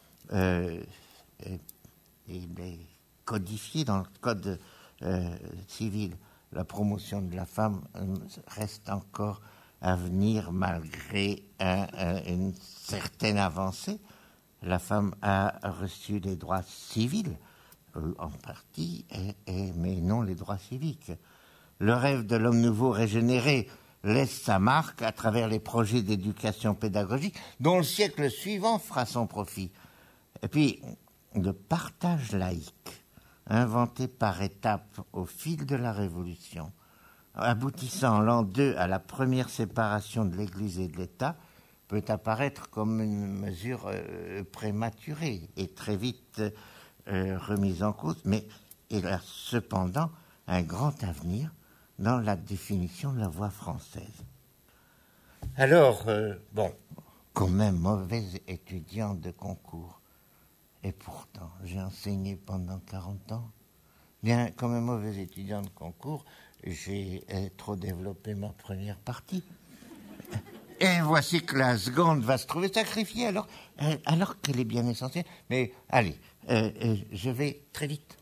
Il est codifié dans le code civil. La promotion de la femme reste encore à venir malgré une certaine avancée. La femme a reçu des droits civils, en partie, mais non les droits civiques. Le rêve de l'homme nouveau régénéré laisse sa marque à travers les projets d'éducation pédagogique dont le siècle suivant fera son profit. Et puis, le partage laïque, inventé par étapes au fil de la Révolution, aboutissant en l'an 2 à la première séparation de l'Église et de l'État, peut apparaître comme une mesure prématurée et très vite remise en cause, mais il a cependant un grand avenir dans la définition de la voix française. Alors, quand même mauvais étudiant de concours, et pourtant j'ai enseigné pendant 40 ans, bien, comme un mauvais étudiant de concours, j'ai trop développé ma première partie. Et voici que la seconde va se trouver sacrifiée alors qu'elle est bien essentielle. Mais allez, je vais très vite.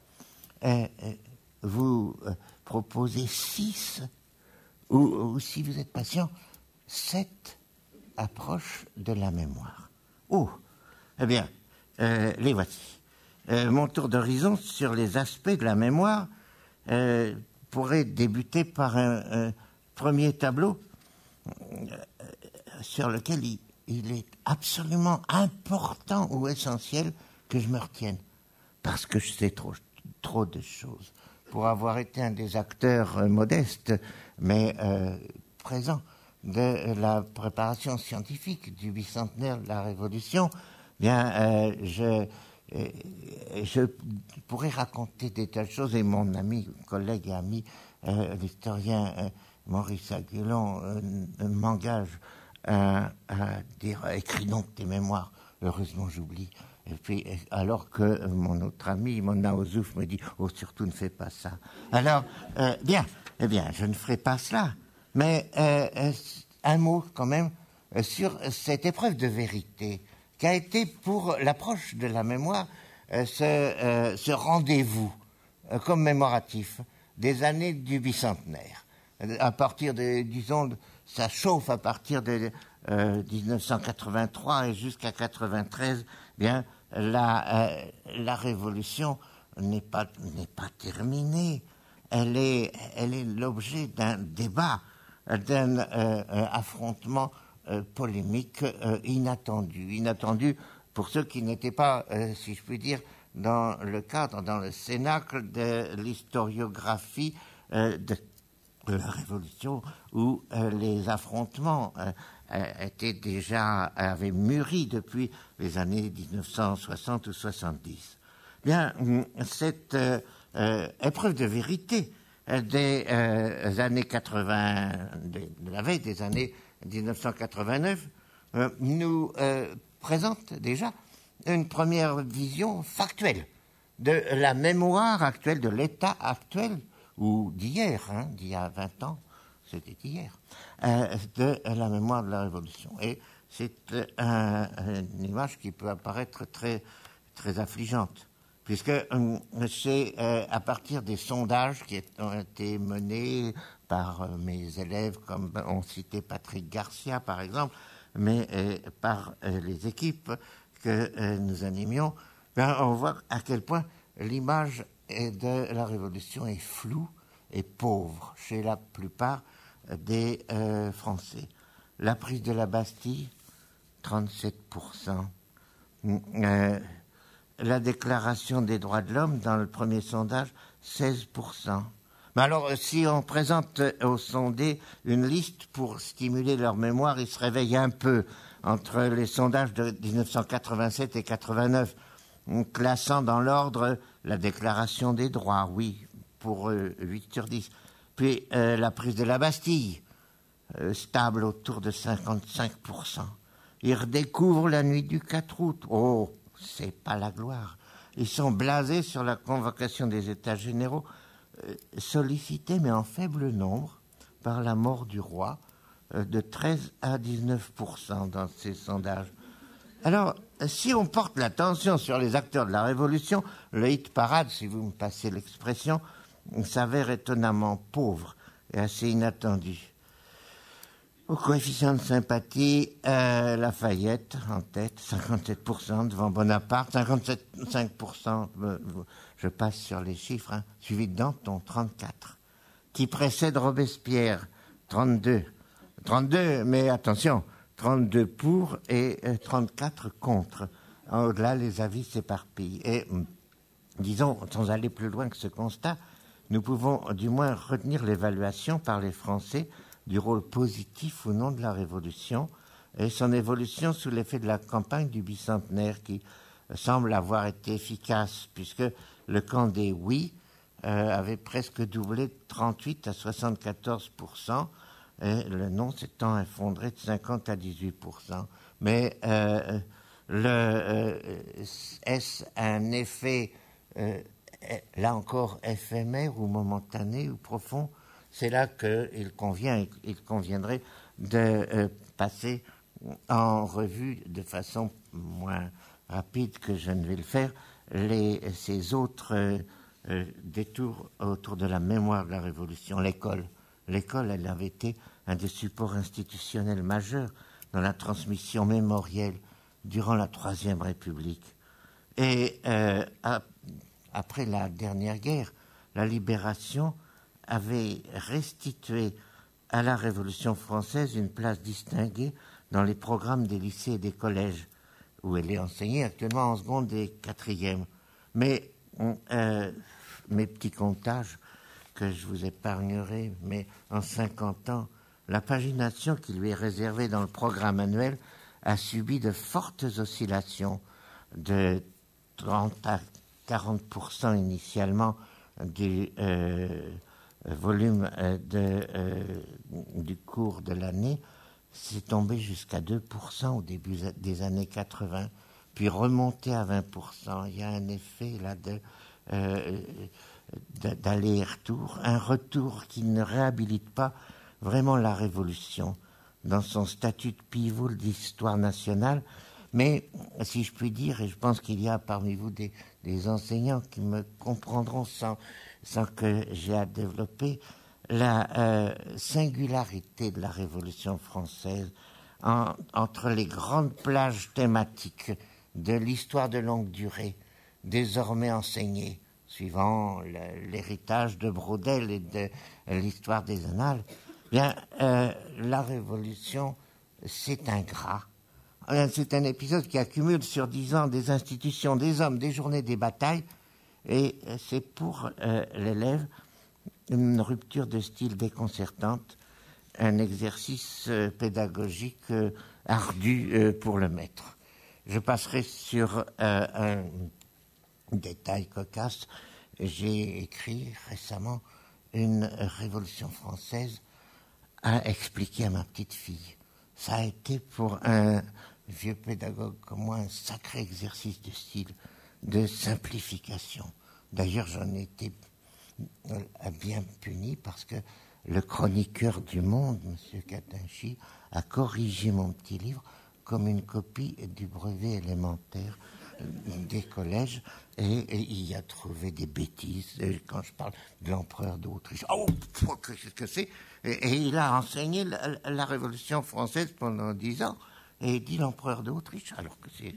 Vous proposez 6, ou si vous êtes patient, 7 approches de la mémoire. Oh, eh bien, les voici. Mon tour d'horizon sur les aspects de la mémoire pourrait débuter par un premier tableau sur lequel il est absolument important ou essentiel que je me retienne, parce que je sais trop de choses. Pour avoir été un des acteurs modestes, mais présents, de la préparation scientifique du bicentenaire de la Révolution, bien, je pourrais raconter des tas de choses, et mon ami, collègue et ami, l'historien Maurice Agulon m'engage à dire « écris donc tes mémoires ». Heureusement, j'oublie. Et puis, alors que mon autre ami, Mona Ozouf, me dit « oh, surtout ne fais pas ça ». Alors, bien, je ne ferai pas cela. Mais un mot quand même sur cette épreuve de vérité qui a été pour l'approche de la mémoire ce rendez-vous commémoratif des années du bicentenaire. À partir de, disons, ça chauffe à partir de 1983 et jusqu'à 93, bien, la révolution n'est pas terminée. Elle est l'objet d'un débat, d'un affrontement polémique inattendu pour ceux qui n'étaient pas, si je puis dire, dans le cadre, dans le cénacle de l'historiographie de la Révolution, où les affrontements avaient mûri depuis les années 1960 ou 70. Bien, cette épreuve de vérité des années 80, de la veille des années 1989, nous présente déjà une première vision factuelle de la mémoire actuelle, de l'état actuel, ou d'hier, d'il y a 20 ans, c'était hier, de la mémoire de la Révolution. Et c'est une image qui peut apparaître très, très affligeante, puisque c'est à partir des sondages qui ont été menés par mes élèves, comme on citait Patrick Garcia, par exemple, mais par les équipes que nous animions, on voit à quel point l'image de la Révolution est floue et pauvre chez la plupart des Français. La prise de la Bastille, 37%. La déclaration des droits de l'homme, dans le premier sondage, 16%. Mais alors, si on présente aux sondés une liste pour stimuler leur mémoire, ils se réveillent un peu entre les sondages de 1987 et 89, classant dans l'ordre la déclaration des droits, oui, pour 8 sur 10. Puis la prise de la Bastille, stable autour de 55%. Ils redécouvrent la nuit du 4 août. Oh, c'est pas la gloire. Ils sont blasés sur la convocation des États généraux, sollicité, mais en faible nombre, par la mort du roi, de 13 à 19% dans ces sondages. Alors, si on porte l'attention sur les acteurs de la Révolution, le hit parade, si vous me passez l'expression, s'avère étonnamment pauvre et assez inattendu. Au coefficient de sympathie, Lafayette en tête, 57% devant Bonaparte, 57,5%, je passe sur les chiffres, hein, suivi de Danton, 34%, qui précède Robespierre, 32%. 32, mais attention, 32 pour et 34 contre. Au-delà, les avis s'éparpillent. Et disons, sans aller plus loin que ce constat, nous pouvons du moins retenir l'évaluation par les Français du rôle positif ou non de la Révolution et son évolution sous l'effet de la campagne du bicentenaire qui semble avoir été efficace, puisque le camp des oui avait presque doublé de 38 à 74%, et le non s'étant effondré de 50 à 18%. Mais est-ce un effet, là encore, éphémère ou momentané ou profond? C'est là qu'il conviendrait de passer en revue de façon moins rapide que je ne vais le faire, ces autres détours autour de la mémoire de la Révolution. L'école, elle avait été un des supports institutionnels majeurs dans la transmission mémorielle durant la Troisième République. Et après la dernière guerre, la Libération avait restitué à la Révolution française une place distinguée dans les programmes des lycées et des collèges, où elle est enseignée actuellement en seconde et quatrième. Mais mes petits comptages, que je vous épargnerai, mais en 50 ans, la pagination qui lui est réservée dans le programme annuel a subi de fortes oscillations, de 30 à 40% initialement du volume du cours de l'année. C'est tombé jusqu'à 2% au début des années 80, puis remonté à 20%. Il y a un effet là d'aller-retour, un retour qui ne réhabilite pas vraiment la Révolution dans son statut de pivot d'histoire nationale. Mais, si je puis dire, et je pense qu'il y a parmi vous des enseignants qui me comprendront sans que j'ai à développer, la singularité de la Révolution française entre les grandes plages thématiques de l'histoire de longue durée, désormais enseignées, suivant l'héritage de Braudel et de l'histoire des annales, bien, la Révolution, c'est un gras. C'est un épisode qui accumule sur 10 ans des institutions, des hommes, des journées, des batailles, et c'est pour l'élève une rupture de style déconcertante, un exercice pédagogique ardu pour le maître. Je passerai sur un détail cocasse. J'ai écrit récemment une Révolution française à expliquer à ma petite fille. Ça a été pour un vieux pédagogue comme moi un sacré exercice de style, de simplification. D'ailleurs, j'en ai été bien puni parce que le chroniqueur du Monde, M. Catinchi, a corrigé mon petit livre comme une copie du brevet élémentaire des collèges, et il y a trouvé des bêtises. Quand je parle de l'empereur d'Autriche, qu'est-ce que c'est? Et il a enseigné la Révolution française pendant 10 ans, et il dit l'empereur d'Autriche, alors que c'est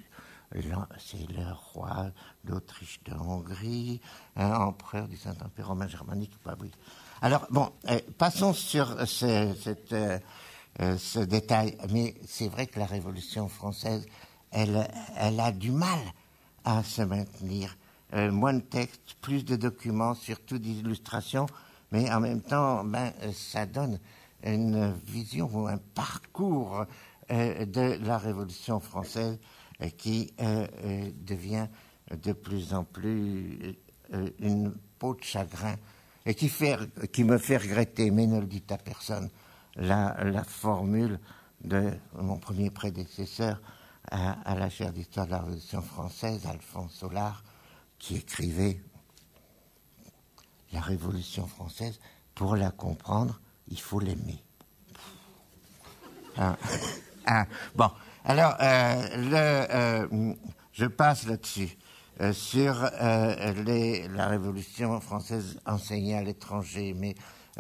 le roi d'Autriche de Hongrie, empereur du Saint-Empire romain germanique. Bah oui. Alors, bon, passons sur ce détail. Mais c'est vrai que la Révolution française, elle a du mal à se maintenir. Moins de textes, plus de documents, surtout d'illustrations, mais en même temps, ça donne une vision ou un parcours de la Révolution française qui devient de plus en plus une peau de chagrin et qui me fait regretter, mais ne le dites à personne, la formule de mon premier prédécesseur à la chaire d'histoire de la Révolution française, Alphonse Sollard, qui écrivait « la Révolution française, pour la comprendre, il faut l'aimer. Bon, alors, je passe là-dessus. Sur la Révolution française enseignée à l'étranger, mais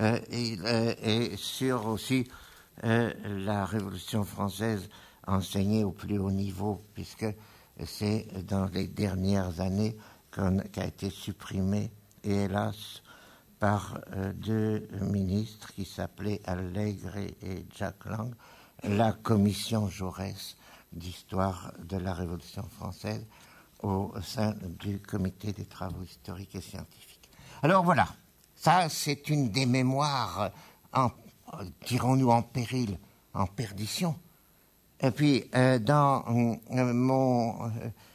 et sur aussi la Révolution française enseignée au plus haut niveau, puisque c'est dans les dernières années qu'a été supprimée, et hélas, par deux ministres qui s'appelaient Allègre et Jack Lang, la commission Jaurès d'histoire de la Révolution française au sein du comité des travaux historiques et scientifiques. Alors voilà, ça c'est une des mémoires, dirons-nous en péril, en perdition. Et puis dans mon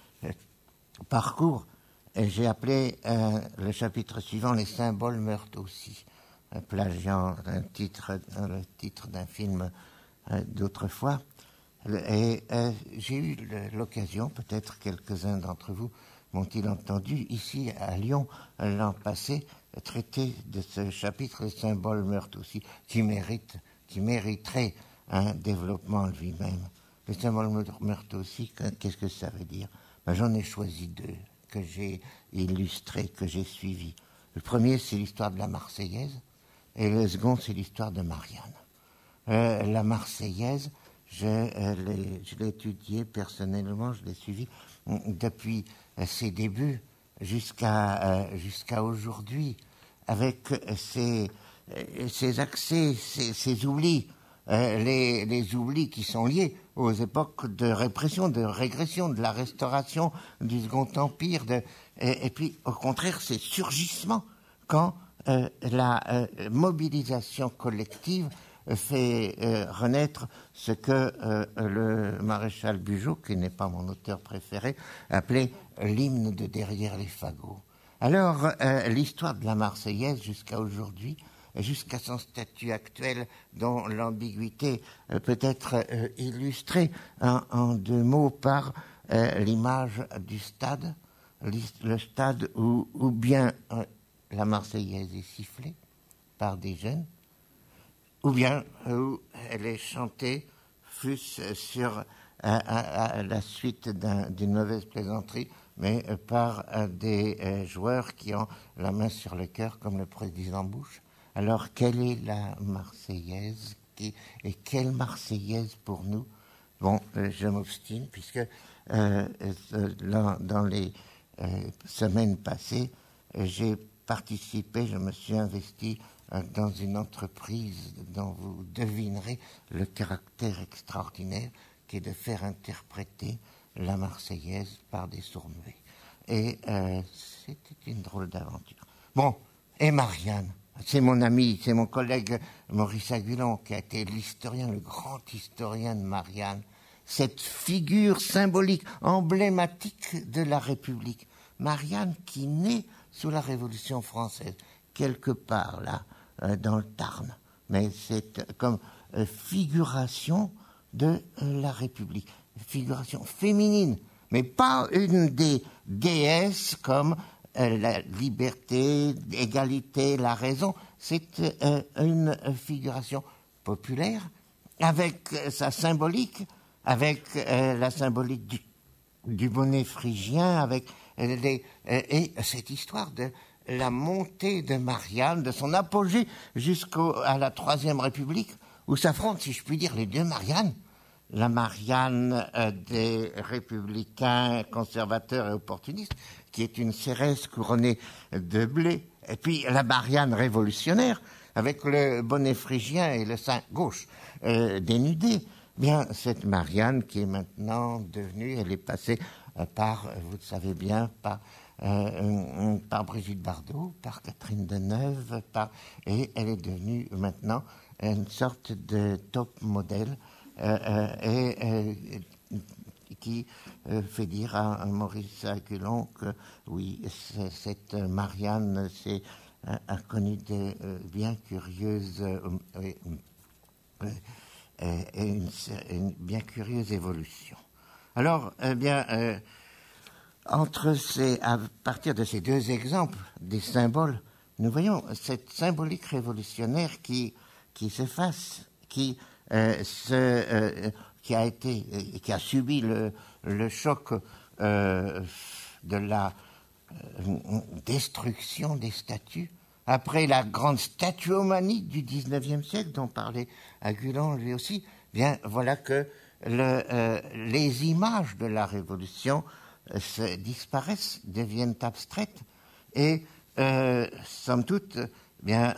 parcours, j'ai appelé le chapitre suivant « Les symboles meurent aussi », plagiant le titre d'un film d'autrefois. Et j'ai eu l'occasion, peut-être quelques-uns d'entre vous m'ont-ils entendu, ici à Lyon, l'an passé, traiter de ce chapitre « Les symboles meurent aussi », qui mériterait un développement lui-même. Les symboles meurent aussi, qu'est-ce que ça veut dire? J'en ai choisi deux que j'ai illustrés, que j'ai suivis. Le premier, c'est l'histoire de la Marseillaise, et le second, c'est l'histoire de Marianne. La Marseillaise, je l'ai étudiée personnellement, je l'ai suivie depuis ses débuts jusqu'à aujourd'hui, avec ses accès, ses oublis, les oublis qui sont liés aux époques de répression, de régression, de la Restauration, du Second Empire, et puis au contraire ces surgissements quand la mobilisation collective fait renaître ce que le maréchal Bugeaud, qui n'est pas mon auteur préféré, appelait l'hymne de derrière les fagots. Alors, l'histoire de la Marseillaise jusqu'à aujourd'hui, jusqu'à son statut actuel, dont l'ambiguïté peut être illustrée en deux mots par l'image du stade, le stade où bien la Marseillaise est sifflée par des jeunes, ou bien où elle est chantée, fût-ce sur à la suite d'une mauvaise plaisanterie, mais par des joueurs qui ont la main sur le cœur, comme le président Bush. Alors, quelle est la Marseillaise et quelle Marseillaise pour nous? Bon, je m'obstine, puisque dans les semaines passées, j'ai participé, je me suis investi dans une entreprise dont vous devinerez le caractère extraordinaire, qui est de faire interpréter la Marseillaise par des sourds-muets. Et c'était une drôle d'aventure. Bon, et Marianne, c'est mon ami, c'est mon collègue Maurice Agulon, qui a été l'historien, le grand historien de Marianne, cette figure symbolique, emblématique de la République. Marianne qui naît sous la Révolution française, quelque part là, dans le Tarn. Mais c'est comme figuration de la République, figuration féminine, mais pas une des déesses comme la liberté, l'égalité, la raison. C'est une figuration populaire avec sa symbolique, avec la symbolique du bonnet phrygien, avec et cette histoire de la montée de Marianne, de son apogée jusqu'à la Troisième République, où s'affrontent, si je puis dire, les deux Mariannes. La Marianne des républicains, conservateurs et opportunistes, qui est une cérès couronnée de blé, et puis la Marianne révolutionnaire, avec le bonnet phrygien et le sein gauche dénudé. Bien, cette Marianne qui est maintenant devenue, elle est passée par, vous le savez bien, par Brigitte Bardot, par Catherine Deneuve, et elle est devenue maintenant une sorte de top modèle qui fait dire à Maurice Agulon que oui, cette Marianne a connu de bien curieuses une bien curieuse évolution. Alors, à partir de ces deux exemples, des symboles nous voyons cette symbolique révolutionnaire qui s'efface, qui a subi le choc de la destruction des statues. Après la grande statuomanie du XIXe siècle, dont parlait Aguillon lui aussi, bien voilà que les images de la Révolution disparaissent, deviennent abstraites, et somme toute, bien,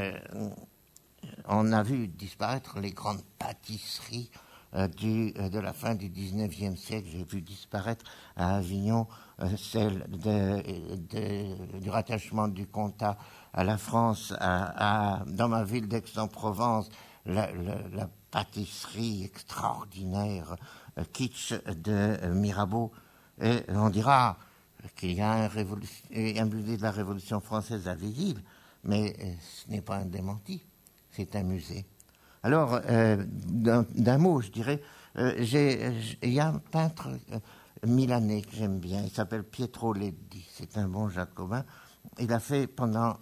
on a vu disparaître les grandes pâtisseries de la fin du XIXe siècle. J'ai vu disparaître à Avignon celle du rattachement du Comtat à la France, dans ma ville d'Aix-en-Provence, la pâtisserie extraordinaire, kitsch de Mirabeau. Et on dira qu'il y a un musée de la Révolution française à Vieille-Île, mais ce n'est pas un démenti, c'est un musée. Alors, d'un mot, je dirais, il y a un peintre milanais que j'aime bien, il s'appelle Pietro Leddi, c'est un bon jacobin. Il a fait pendant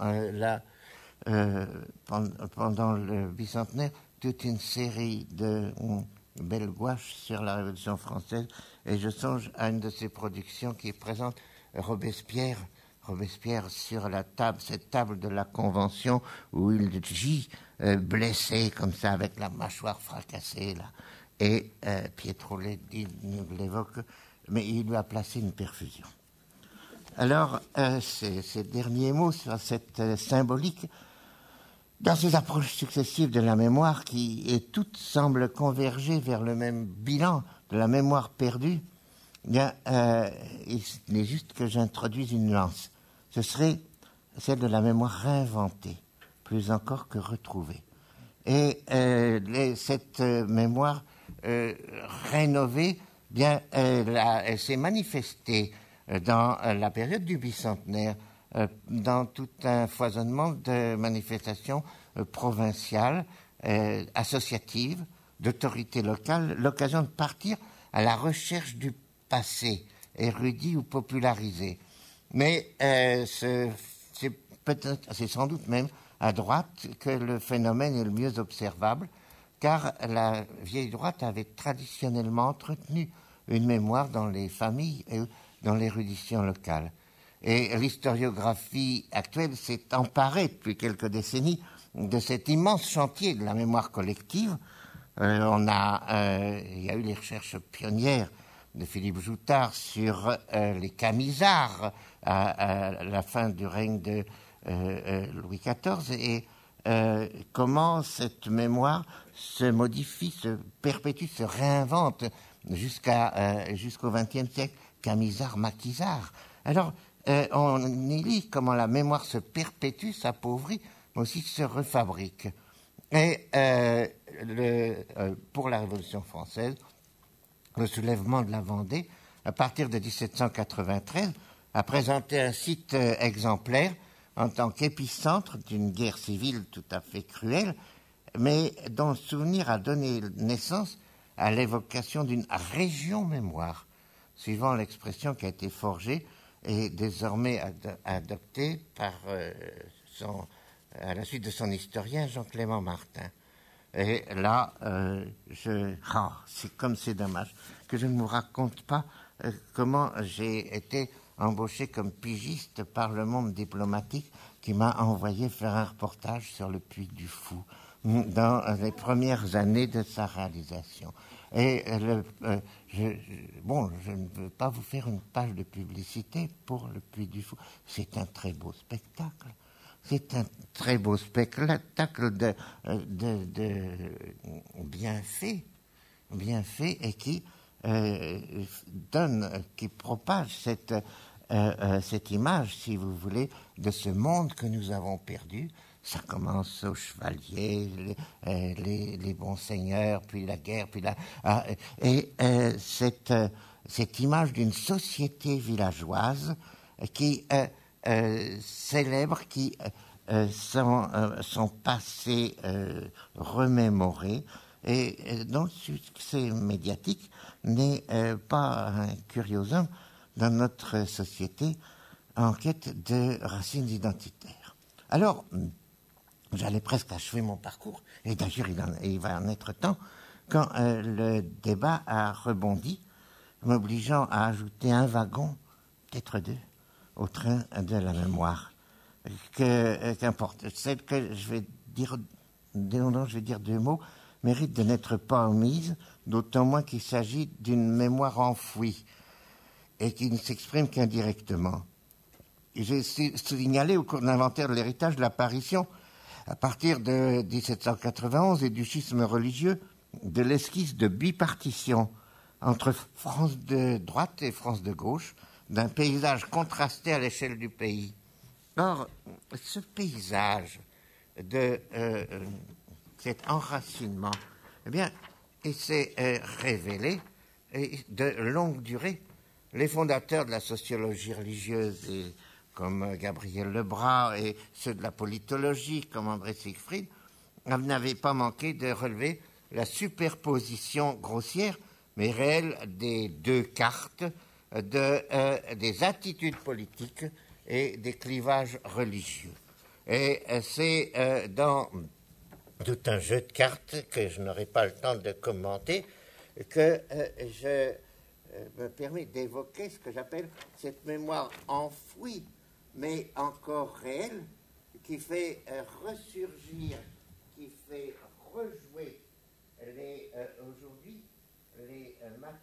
le bicentenaire toute une série de belles gouaches sur la Révolution française, et je songe à une de ses productions qui présente Robespierre sur la table, cette table de la Convention où il gît blessé comme ça avec la mâchoire fracassée là. Et Pietro Leddi nous l'évoque, mais il lui a placé une perfusion. Alors, ces derniers mots sur cette symbolique, dans ces approches successives de la mémoire toutes semblent converger vers le même bilan de la mémoire perdue, bien, il est juste que j'introduise une nuance. Ce serait celle de la mémoire réinventée, plus encore que retrouvée. Et cette mémoire rénovée, bien, elle s'est manifestée dans la période du bicentenaire, dans tout un foisonnement de manifestations provinciales, associatives, d'autorités locales, l'occasion de partir à la recherche du passé, érudit ou popularisé. Mais c'est sans doute même à droite que le phénomène est le mieux observable, car la vieille droite avait traditionnellement entretenu une mémoire dans les familles et dans l'érudition locale. Et l'historiographie actuelle s'est emparée depuis quelques décennies de cet immense chantier de la mémoire collective. Il y a eu les recherches pionnières de Philippe Joutard sur les Camisards à la fin du règne de Louis XIV, et comment cette mémoire se modifie, se perpétue, se réinvente jusqu'au XXe siècle. Camisard, maquisard. Alors, on y lit comment la mémoire se perpétue, s'appauvrit, mais aussi se refabrique. Et pour la Révolution française, le soulèvement de la Vendée, à partir de 1793, a présenté un site exemplaire en tant qu'épicentre d'une guerre civile tout à fait cruelle, mais dont le souvenir a donné naissance à l'évocation d'une région mémoire, suivant l'expression qui a été forgée et désormais adoptée à la suite de son historien Jean-Clément Martin. Et là, c'est dommage que je ne vous raconte pas comment j'ai été embauché comme pigiste par le monde diplomatique qui m'a envoyé faire un reportage sur le Puy du Fou dans les premières années de sa réalisation. Et je ne veux pas vous faire une page de publicité pour le Puy du Fou. C'est un très beau spectacle. C'est un très beau spectacle bien fait et qui qui propage cette image, si vous voulez, de ce monde que nous avons perdu. Ça commence aux chevaliers, les bons seigneurs, puis la guerre, puis cette image d'une société villageoise qui célèbre, son passé remémoré, et dont le succès médiatique n'est pas un curiosum dans notre société en quête de racines identitaires. Alors, j'allais presque achever mon parcours, et d'ailleurs il va en être temps, quand le débat a rebondi, m'obligeant à ajouter un wagon, peut-être deux, au train de la mémoire. Qu'importe, celle que je vais dire, dont je vais dire deux mots, mérite de n'être pas omise, d'autant moins qu'il s'agit d'une mémoire enfouie et qui ne s'exprime qu'indirectement. J'ai signalé au cours de l'inventaire de l'héritage l'apparition, à partir de 1791 et du schisme religieux, de l'esquisse de bipartition entre France de droite et France de gauche, d'un paysage contrasté à l'échelle du pays. Or, ce paysage de cet enracinement, eh bien, il s'est révélé de longue durée. Les fondateurs de la sociologie religieuse, comme Gabriel Lebras, et ceux de la politologie, comme André Siegfried, n'avaient pas manqué de relever la superposition grossière, mais réelle, des deux cartes des attitudes politiques et des clivages religieux. Et c'est dans tout un jeu de cartes que je n'aurai pas le temps de commenter que je me permets d'évoquer ce que j'appelle cette mémoire enfouie, mais encore réelle, qui fait ressurgir, qui fait rejouer aujourd'hui les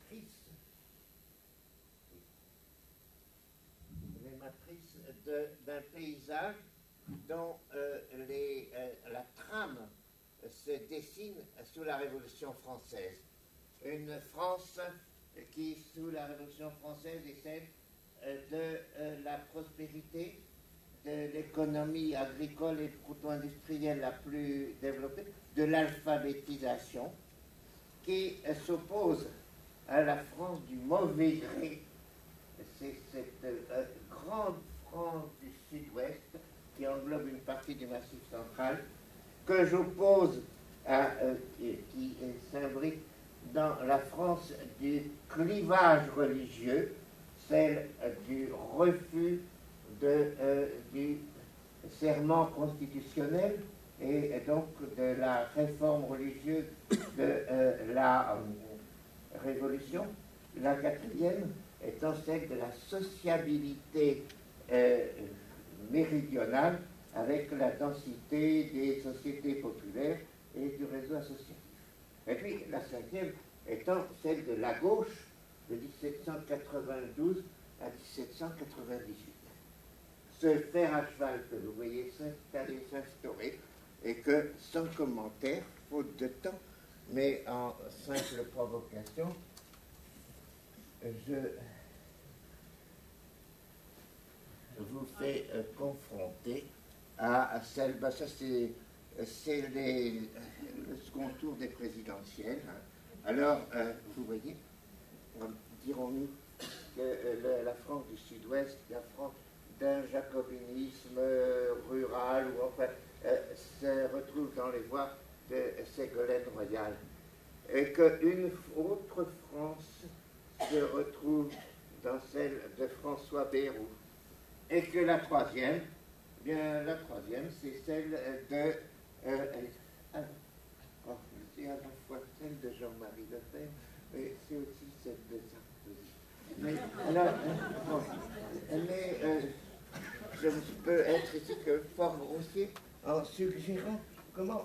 matrices d'un paysage dont la trame se dessine sous la Révolution française. Une France qui, sous la Révolution française, est celle de la prospérité, de l'économie agricole et proto-industrielle la plus développée, de l'alphabétisation, qui s'oppose à la France du mauvais gré. C'est cette grande France du sud-ouest qui englobe une partie du Massif central, que j'oppose qui s'imbrique dans la France du clivage religieux, celle du refus du serment constitutionnel et donc de la réforme religieuse de la Révolution. La quatrième étant celle de la sociabilité méridionale avec la densité des sociétés populaires et du réseau associatif. Et puis la cinquième étant celle de la gauche de 1792 à 1798. Ce fer à cheval que vous voyez s'instaurer et que, sans commentaire, faute de temps, mais en simple provocation, je vous fais confronter à celle, ça c'est le second tour des présidentielles. Alors, vous voyez, dirons-nous que la France du Sud-Ouest, la France d'un jacobinisme rural, ou enfin, se retrouve dans les voies de Ségolène Royal, et qu'une autre France se retrouve dans celle de François Bayrou, et que la troisième, c'est celle de c'est à la fois celle de Jean-Marie Le Pen, mais c'est aussi celle de Sarkozy. Mais alors, je peux être ici que fort grossier en suggérant comment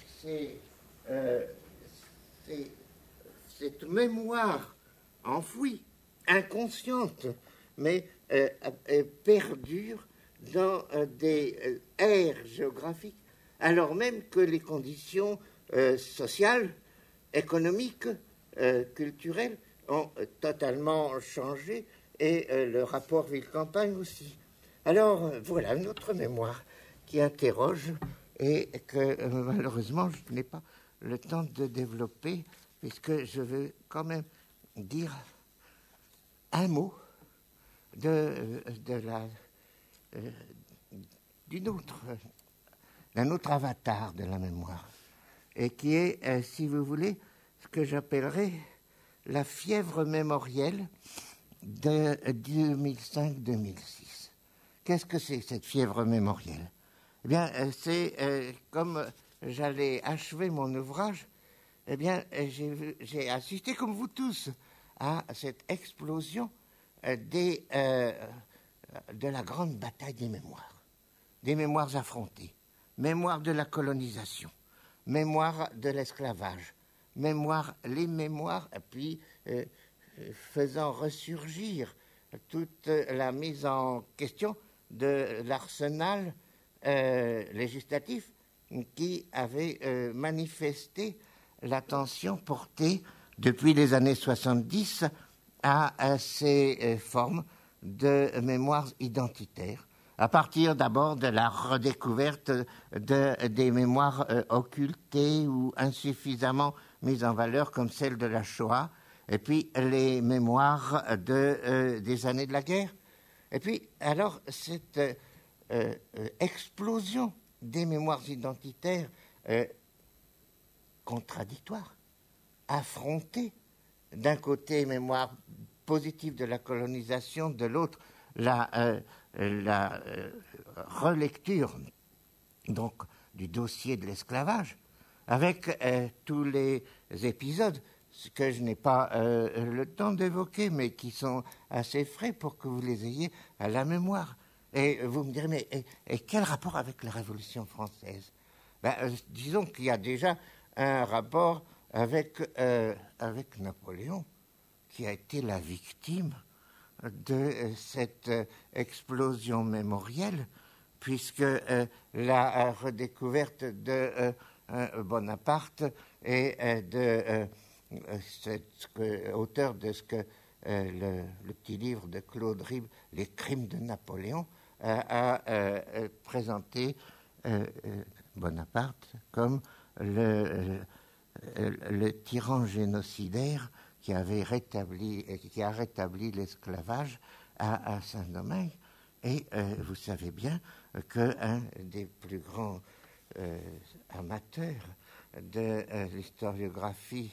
cette mémoire enfouie, inconsciente, mais perdure dans des aires géographiques, alors même que les conditions sociales, économiques, culturelles ont totalement changé, et le rapport ville-campagne aussi. Alors voilà une autre mémoire qui interroge et que malheureusement je n'ai pas le temps de développer, puisque je veux quand même dire un mot d'un autre avatar de la mémoire, et qui est, si vous voulez, ce que j'appellerais la fièvre mémorielle de 2005-2006. Qu'est-ce que c'est, cette fièvre mémorielle? Eh bien, c'est comme j'allais achever mon ouvrage, eh bien, j'ai assisté, comme vous tous, à cette explosion de la grande bataille des mémoires affrontées, mémoire de la colonisation, mémoire de l'esclavage, les mémoires, et puis faisant ressurgir toute la mise en question de l'arsenal législatif qui avait manifesté l'attention portée depuis les années 70 à ces formes de mémoires identitaires, à partir d'abord de la redécouverte des mémoires occultées ou insuffisamment mises en valeur, comme celle de la Shoah, et puis les mémoires des années de la guerre. Et puis, alors, cette explosion des mémoires identitaires contradictoires, affrontées, d'un côté, mémoire positive de la colonisation, de l'autre, la relecture donc du dossier de l'esclavage, avec tous les épisodes que je n'ai pas le temps d'évoquer, mais qui sont assez frais pour que vous les ayez à la mémoire. Et vous me direz, mais et quel rapport avec la Révolution française? Disons qu'il y a déjà un rapport avec Napoléon, qui a été la victime de cette explosion mémorielle, puisque la redécouverte de Bonaparte et auteur de ce que le petit livre de Claude Ribes, Les crimes de Napoléon, a présenté Bonaparte comme le tyran génocidaire qui a rétabli l'esclavage à Saint-Domingue. Et vous savez bien qu'un des plus grands amateurs de l'historiographie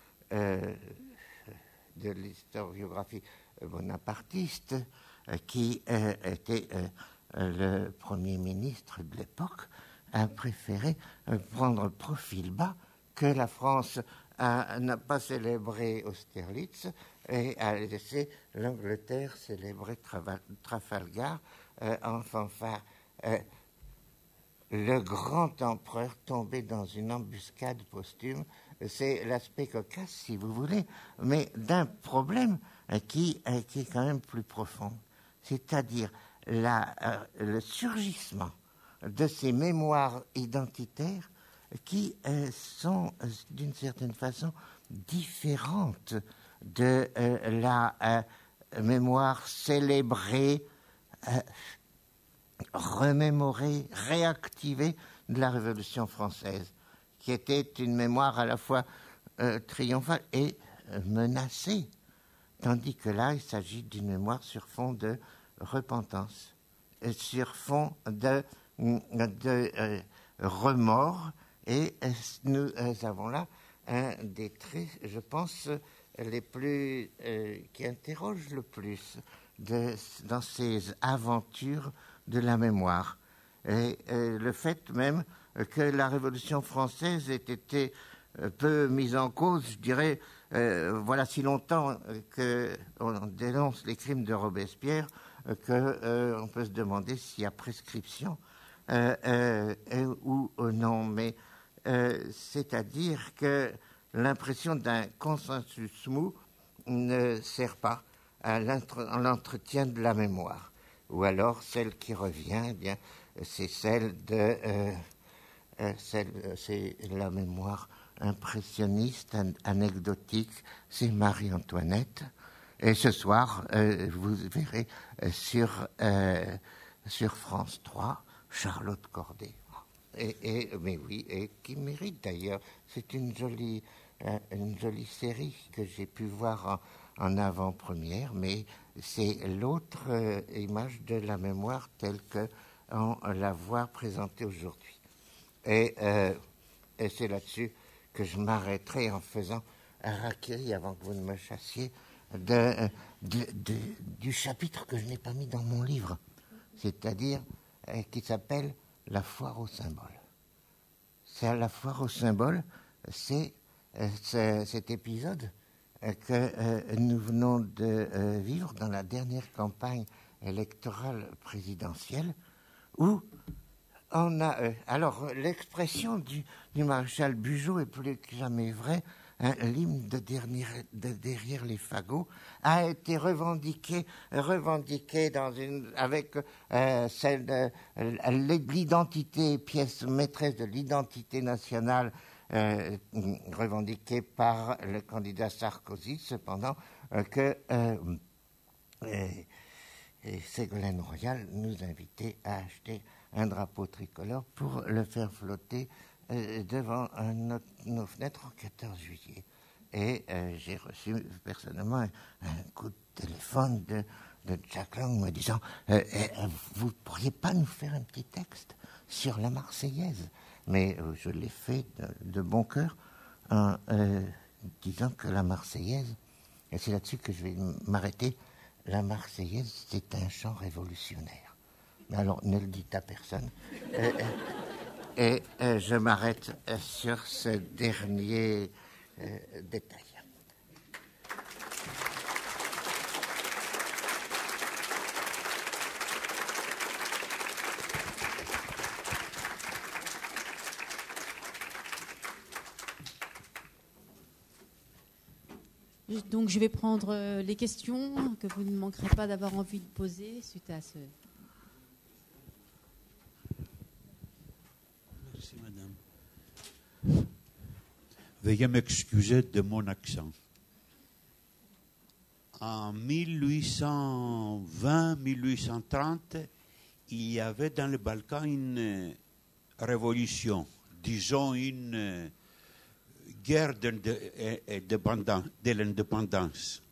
bonapartiste, qui était le Premier ministre de l'époque, a préféré prendre profil bas que la France n'a pas célébré Austerlitz et a laissé l'Angleterre célébrer Trafalgar en fanfare. Le grand empereur tombé dans une embuscade posthume, c'est l'aspect cocasse, si vous voulez, mais d'un problème qui est quand même plus profond, c'est-à-dire le surgissement de ces mémoires identitaires qui sont d'une certaine façon différentes de la mémoire célébrée, remémorée, réactivée de la Révolution française, qui était une mémoire à la fois triomphale et menacée, tandis que là, il s'agit d'une mémoire sur fond de repentance, sur fond de remords, et nous avons là un des traits, je pense, les plus qui interrogent le plus dans ces aventures de la mémoire. Et le fait même que la Révolution française ait été peu mise en cause, je dirais, voilà si longtemps qu'on dénonce les crimes de Robespierre, qu'on peut se demander s'il y a prescription ou non. Mais c'est-à-dire que l'impression d'un consensus mou ne sert pas à l'entretien de la mémoire. Ou alors, celle qui revient, eh bien, c'est c'est la mémoire impressionniste, anecdotique, c'est Marie-Antoinette. Et ce soir, vous verrez sur France 3, Charlotte Corday. Mais oui, et qui mérite d'ailleurs. C'est une jolie série que j'ai pu voir en avant-première, mais c'est l'autre image de la mémoire telle qu'on la voit présentée aujourd'hui. Et c'est là-dessus que je m'arrêterai en faisant un raquiri avant que vous ne me chassiez du chapitre que je n'ai pas mis dans mon livre, c'est-à-dire qui s'appelle « la foire aux symboles. C'est la foire aux symboles, c'est cet épisode que nous venons de vivre dans la dernière campagne électorale présidentielle, où on a... alors, l'expression du maréchal Bugeaud est plus que jamais vraie. Hein, l'hymne de derrière les fagots a été revendiqué avec celle de l'identité, pièce maîtresse de l'identité nationale, revendiquée par le candidat Sarkozy, cependant que Ségolène Royal nous invitait à acheter un drapeau tricolore pour le faire flotter devant nos fenêtres au 14 juillet. Et j'ai reçu personnellement un coup de téléphone de Jack Lang me disant vous ne pourriez pas nous faire un petit texte sur la Marseillaise? Mais je l'ai fait de bon cœur en disant que la Marseillaise, et c'est là-dessus que je vais m'arrêter, la Marseillaise, c'est un chant révolutionnaire. Mais alors, ne le dites à personne. Et je m'arrête sur ce dernier détail. Donc je vais prendre les questions que vous ne manquerez pas d'avoir envie de poser suite à ce... Merci madame. Veuillez m'excuser de mon accent. En 1820-1830, il y avait dans les Balkans une révolution, disons une guerre de l'indépendance.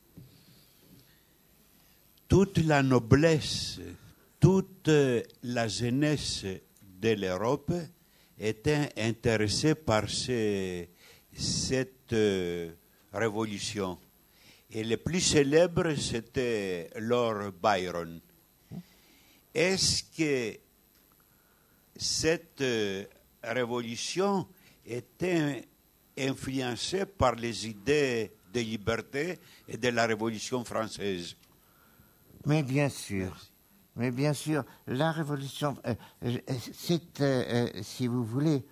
Toute la noblesse, toute la jeunesse de l'Europe était intéressée par cette révolution. Et le plus célèbre, c'était Lord Byron. Est-ce que cette révolution était influencée par les idées de liberté et de la Révolution française? Mais bien sûr. Merci. Mais bien sûr, la Révolution, c'est, si vous voulez,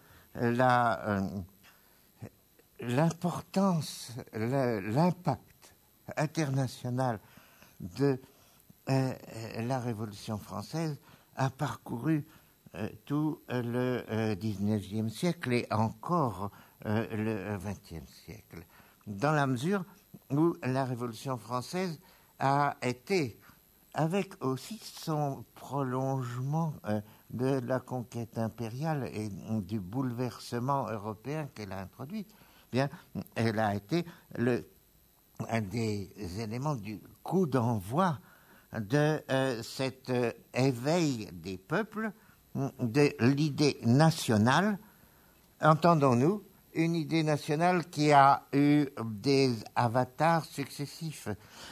l'importance, l'impact international de la Révolution française a parcouru tout le XIXe siècle et encore le XXe siècle, dans la mesure où la Révolution française a été, avec aussi son prolongement de la conquête impériale et du bouleversement européen qu'elle a introduit, bien, elle a été un des éléments du coup d'envoi de cet éveil des peuples, de l'idée nationale, entendons-nous, une idée nationale qui a eu des avatars successifs.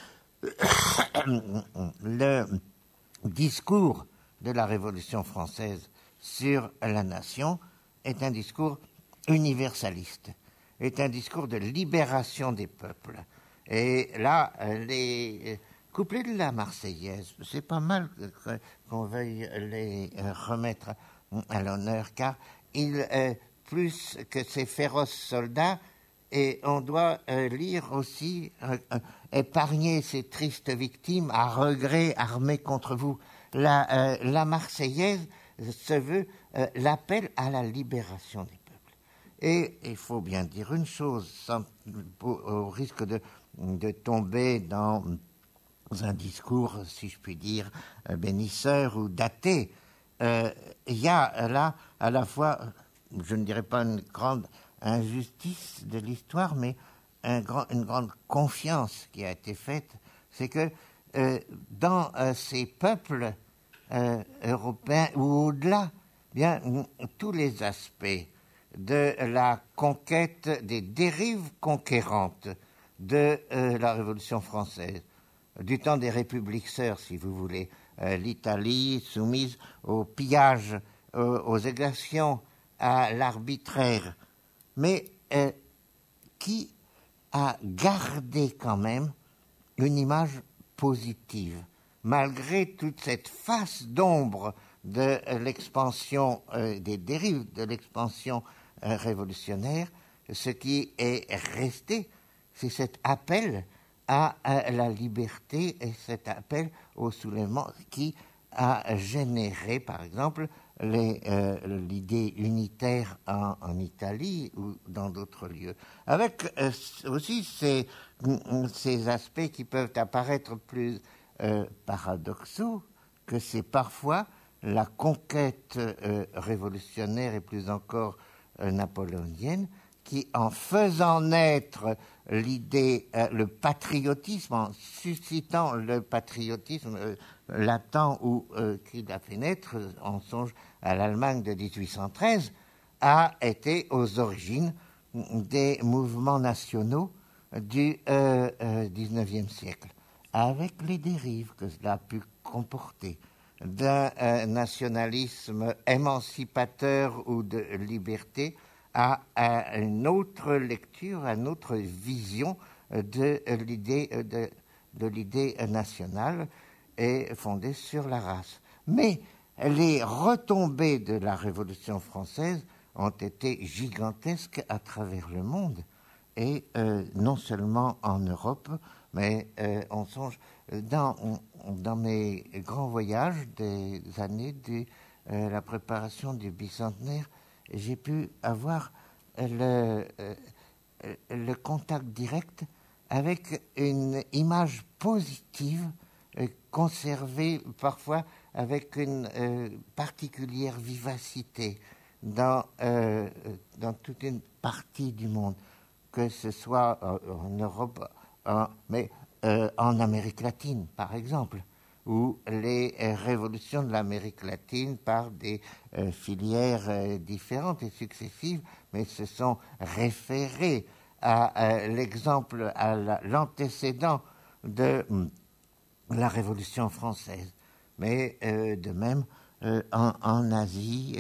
Le discours de la Révolution française sur la nation est un discours universaliste, est un discours de libération des peuples. Et là, les couplets de la Marseillaise, c'est pas mal qu'on veuille les remettre à l'honneur, car plus que ces féroces soldats, et on doit lire aussi épargner ces tristes victimes à regret armés contre vous. La Marseillaise se veut l'appel à la libération des peuples. Et il faut bien dire une chose, au risque de tomber dans un discours, si je puis dire, bénisseur ou daté. Il y a là à la fois, je ne dirais pas une grande injustice de l'histoire, mais une grande confiance qui a été faite, c'est que dans ces peuples européens ou au-delà, bien tous les aspects de la conquête, des dérives conquérantes de la Révolution française, du temps des républiques sœurs, si vous voulez, l'Italie soumise au pillage aux exactions, à l'arbitraire, mais qui a gardé quand même une image positive, malgré toute cette face d'ombre de l'expansion des dérives de l'expansion révolutionnaire. Ce qui est resté, c'est cet appel à la liberté et cet appel au soulèvement qui a généré, par exemple, l'idée unitaire en Italie ou dans d'autres lieux. Avec aussi ces aspects qui peuvent apparaître plus paradoxaux, que c'est parfois la conquête révolutionnaire et plus encore napoléonienne qui, en faisant naître l'idée, le patriotisme, en suscitant le patriotisme latent ou qui l'a fait naître, on songe à l'Allemagne de 1813, a été aux origines des mouvements nationaux du XIXe siècle, avec les dérives que cela a pu comporter d'un nationalisme émancipateur ou de liberté à une autre lecture, à une autre vision de l'idée nationale et fondée sur la race. Mais les retombées de la Révolution française ont été gigantesques à travers le monde, et non seulement en Europe, mais on songe dans mes grands voyages des années de la préparation du bicentenaire, j'ai pu avoir le contact direct avec une image positive conservée parfois avec une particulière vivacité dans toute une partie du monde, que ce soit en Europe, mais en Amérique latine, par exemple, où les révolutions de l'Amérique latine, par des filières différentes et successives, mais se sont référées à l'exemple, à l'antécédent de la Révolution française. Mais de même, en Asie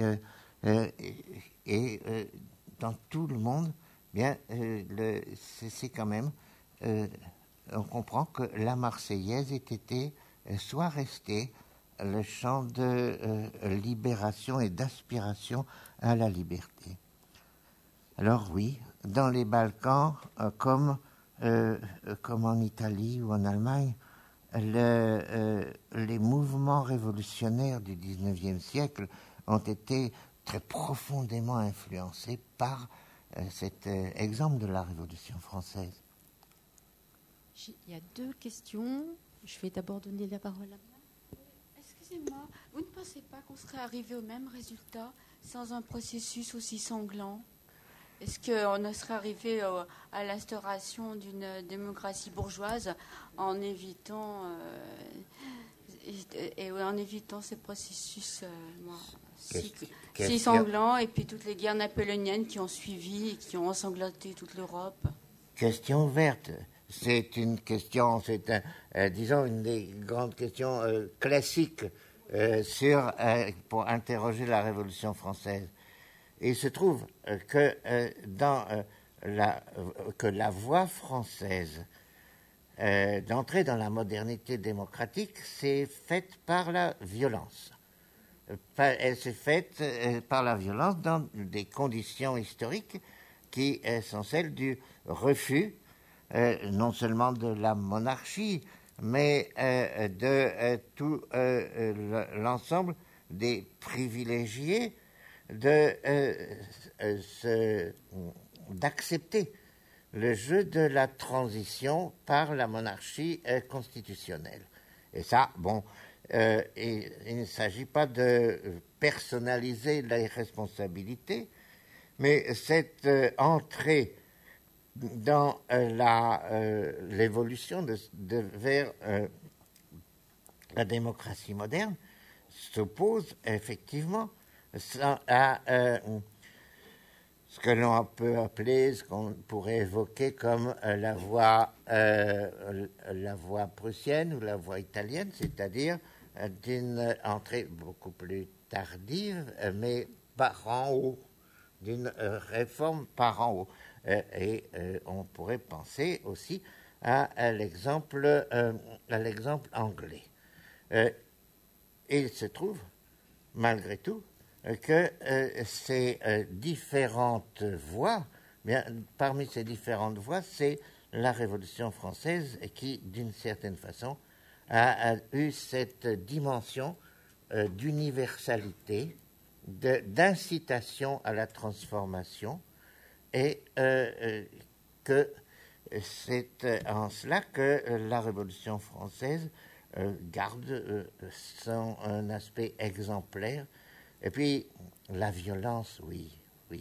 et dans tout le monde, bien, c'est quand même... on comprend que la Marseillaise ait été, soit restée, le chant de libération et d'aspiration à la liberté. Alors oui, dans les Balkans, comme en Italie ou en Allemagne, les mouvements révolutionnaires du XIXe siècle ont été très profondément influencés par cet exemple de la Révolution française. Il y a deux questions. Je vais d'abord donner la parole à madame. Excusez-moi, vous ne pensez pas qu'on serait arrivé au même résultat sans un processus aussi sanglant? Est-ce qu'on serait arrivé à l'instauration d'une démocratie bourgeoise en évitant ces processus si sanglants et puis toutes les guerres napoléoniennes qui ont suivi et qui ont ensanglanté toute l'Europe? Question ouverte. C'est une question, disons, une des grandes questions classiques pour interroger la Révolution française. Et il se trouve que la voie française d'entrer dans la modernité démocratique s'est faite par la violence. Elle s'est faite par la violence dans des conditions historiques qui sont celles du refus non seulement de la monarchie, mais de tout l'ensemble des privilégiés d'accepter le jeu de la transition par la monarchie constitutionnelle. Et ça, bon, il ne s'agit pas de personnaliser les responsabilités, mais cette entrée dans l'évolution vers la démocratie moderne s'oppose effectivement à ce que l'on peut appeler, ce qu'on pourrait évoquer comme la voie prussienne ou la voie italienne, c'est-à-dire d'une entrée beaucoup plus tardive, mais par en haut, d'une réforme par en haut. Et on pourrait penser aussi à l'exemple anglais. Il se trouve, malgré tout, que ces différentes voies, bien, parmi ces différentes voies, c'est la Révolution française qui, d'une certaine façon, a eu cette dimension d'universalité, d'incitation à la transformation, et que c'est en cela que la Révolution française garde un aspect exemplaire. Et puis, la violence, oui.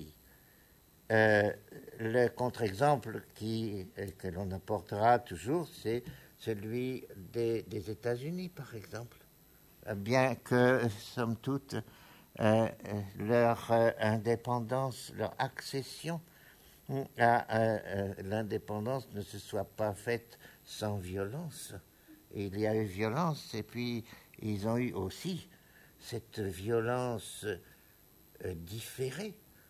Le contre-exemple que l'on apportera toujours, c'est celui des États-Unis, par exemple. Bien que, somme toute, leur indépendance, leur accession à l'indépendance ne se soit pas faite sans violence. Il y a eu violence, et puis ils ont eu aussi cette violence différée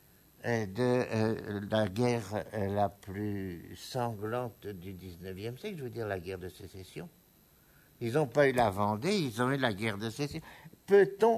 de la guerre la plus sanglante du XIXe siècle, je veux dire la guerre de sécession. Ils n'ont pas eu la Vendée, ils ont eu la guerre de sécession. Peut-on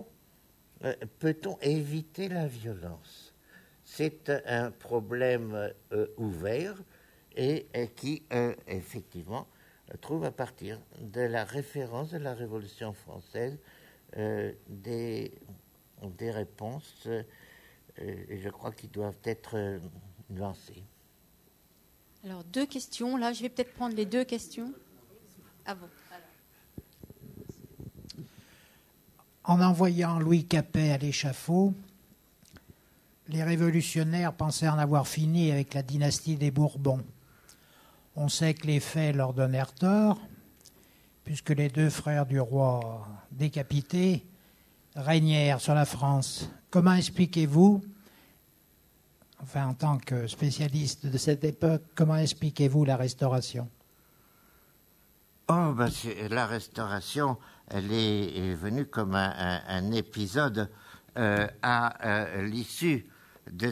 éviter la violence? C'est un problème ouvert et qui, effectivement, trouve à partir de la référence de la Révolution française des réponses, et je crois qu'ils doivent être lancées. Alors, 2 questions. Là, je vais peut-être prendre les 2 questions. Ah bon. En envoyant Louis Capet à l'échafaud, les révolutionnaires pensaient en avoir fini avec la dynastie des Bourbons. On sait que les faits leur donnèrent tort, puisque les 2 frères du roi décapités régnèrent sur la France. Comment expliquez-vous, enfin en tant que spécialiste de cette époque, comment expliquez-vous la Restauration? Oh, ben la Restauration, elle est venue comme un épisode à l'issue de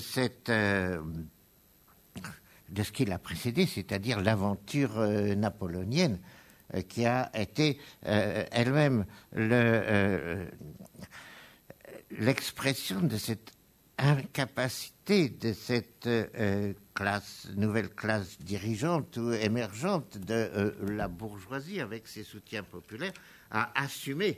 de ce qui l'a précédé, c'est-à-dire l'aventure napoléonienne, qui a été elle-même l'expression de cette incapacité de cette nouvelle classe dirigeante ou émergente de la bourgeoisie, avec ses soutiens populaires, à assumer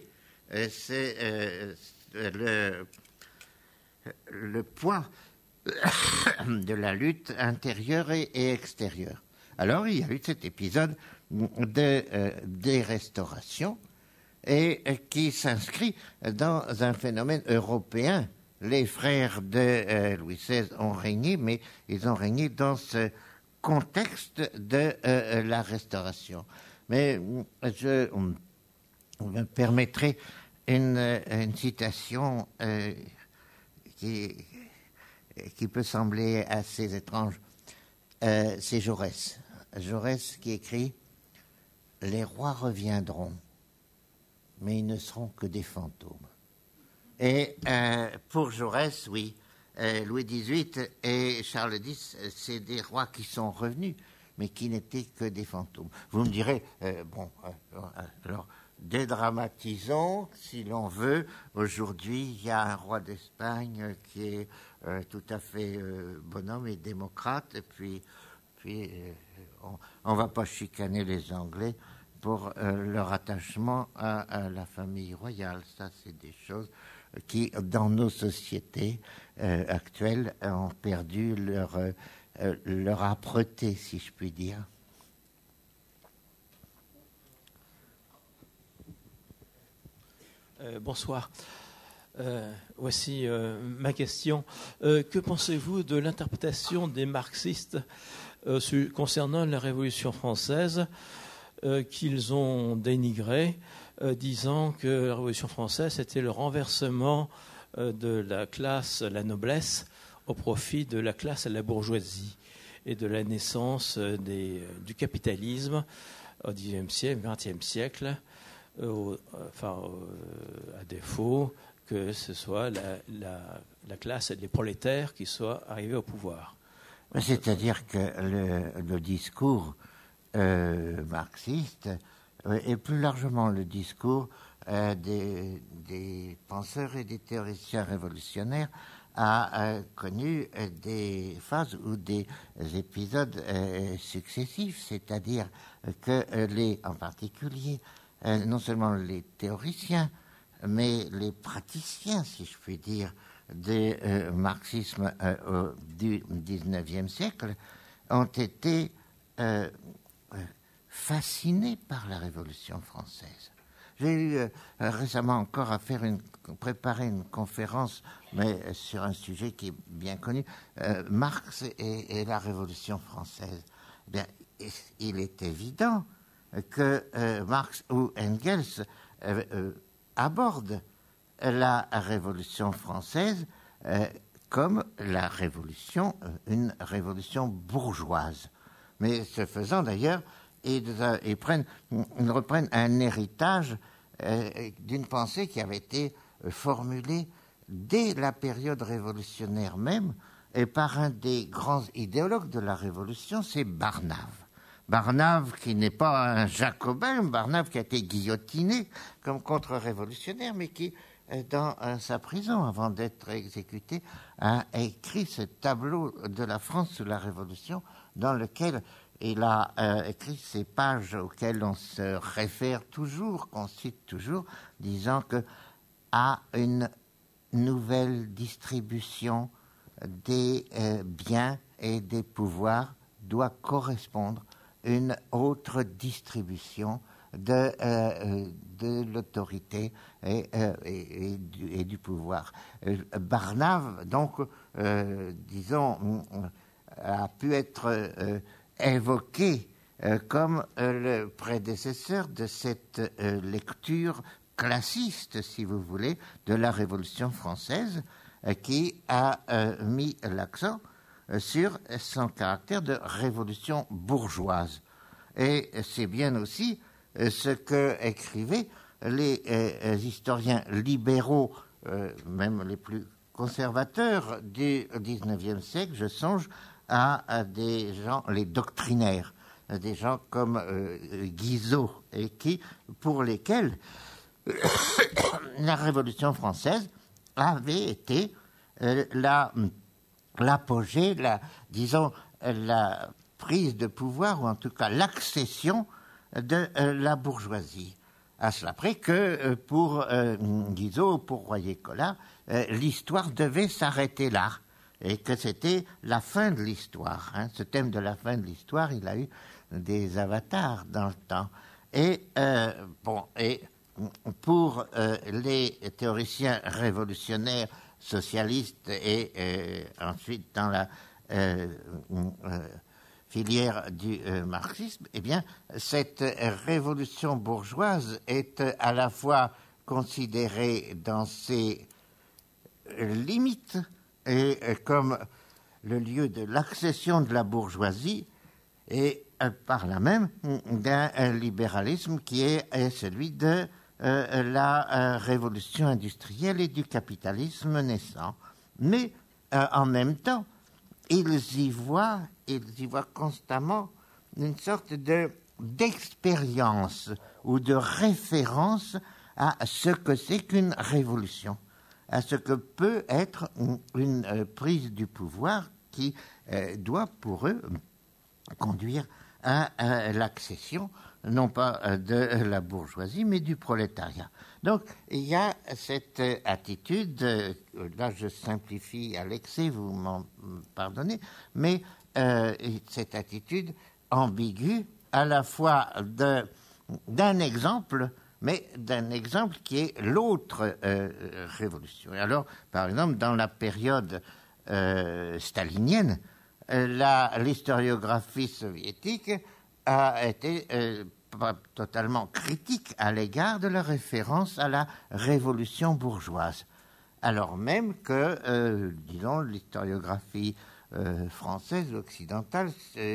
le poids de la lutte intérieure et extérieure. Alors, il y a eu cet épisode des restaurations et qui s'inscrit dans un phénomène européen. Les frères de Louis XVI ont régné, mais ils ont régné dans ce contexte de la Restauration. Mais je me permettrai une citation qui peut sembler assez étrange. C'est Jaurès. Jaurès qui écrit « Les rois reviendront, mais ils ne seront que des fantômes ». Et pour Jaurès, oui, Louis XVIII et Charles X, c'est des rois qui sont revenus, mais qui n'étaient que des fantômes. Vous me direz, alors, dédramatisons, si l'on veut. Aujourd'hui, il y a un roi d'Espagne qui est tout à fait bonhomme et démocrate, et puis on ne va pas chicaner les Anglais pour leur attachement à la famille royale. Ça, c'est des choses qui, dans nos sociétés actuelles, ont perdu leur âpreté, si je puis dire. Bonsoir. Voici ma question. Que pensez-vous de l'interprétation des marxistes concernant la Révolution française qu'ils ont dénigrée, disant que la Révolution française était le renversement de la noblesse, au profit de la classe à la bourgeoisie et de la naissance du capitalisme au XIXe siècle, XXe siècle, à défaut que ce soit la classe, les prolétaires qui soient arrivés au pouvoir. C'est-à-dire que le discours marxiste, et plus largement le discours des penseurs et des théoriciens révolutionnaires, a connu des phases ou des épisodes successifs, c'est-à-dire que en particulier, non seulement les théoriciens, mais les praticiens, si je puis dire, du marxisme du XIXe siècle ont été fascinés par la Révolution française. J'ai eu récemment encore à préparer une conférence, mais sur un sujet qui est bien connu, Marx et la Révolution française. Eh bien, il est évident que Marx ou Engels abordent la Révolution française comme une révolution bourgeoise. Mais ce faisant d'ailleurs, ils reprennent un héritage d'une pensée qui avait été formulée dès la période révolutionnaire même, et par un des grands idéologues de la Révolution, c'est Barnave. Barnave qui n'est pas un jacobin, Barnave qui a été guillotiné comme contre-révolutionnaire, mais qui, dans sa prison, avant d'être exécuté, a écrit ce tableau de la France sous la Révolution, dans lequel il a écrit ces pages auxquelles on se réfère toujours, qu'on cite toujours, disant que à une nouvelle distribution des biens et des pouvoirs doit correspondre une autre distribution de l'autorité et du pouvoir. Barnave, donc, disons, a pu être évoqué comme le prédécesseur de cette lecture classiste, si vous voulez, de la Révolution française, qui a mis l'accent sur son caractère de révolution bourgeoise. Et c'est bien aussi ce que écrivaient les historiens libéraux, même les plus conservateurs du XIXe siècle. Je songe à des gens, les doctrinaires, des gens comme Guizot, et pour lesquels la Révolution française avait été l'apogée, disons, la prise de pouvoir, ou en tout cas l'accession de la bourgeoisie. À cela près que pour Guizot, pour Royer-Collard, l'histoire devait s'arrêter là, et que c'était la fin de l'histoire. Ce thème de la fin de l'histoire, il a eu des avatars dans le temps. Et pour les théoriciens révolutionnaires, socialistes et ensuite dans la filière du marxisme, eh bien, cette révolution bourgeoise est à la fois considérée dans ses limites et comme le lieu de l'accession de la bourgeoisie et par là même d'un libéralisme qui est celui de la révolution industrielle et du capitalisme naissant. Mais en même temps, ils y voient constamment une sorte d'expérience ou de référence à ce que c'est qu'une révolution, à ce que peut être une prise du pouvoir qui doit pour eux conduire à l'accession non pas de la bourgeoisie, mais du prolétariat. Donc, il y a cette attitude, là je simplifie à l'excès, vous m'en pardonnez, mais cette attitude ambiguë, à la fois d'un exemple, mais d'un exemple qui est l'autre révolution. Et alors, par exemple, dans la période stalinienne, l'historiographie soviétique a été pas totalement critique à l'égard de la référence à la révolution bourgeoise, alors même que, disons, l'historiographie française, occidentale,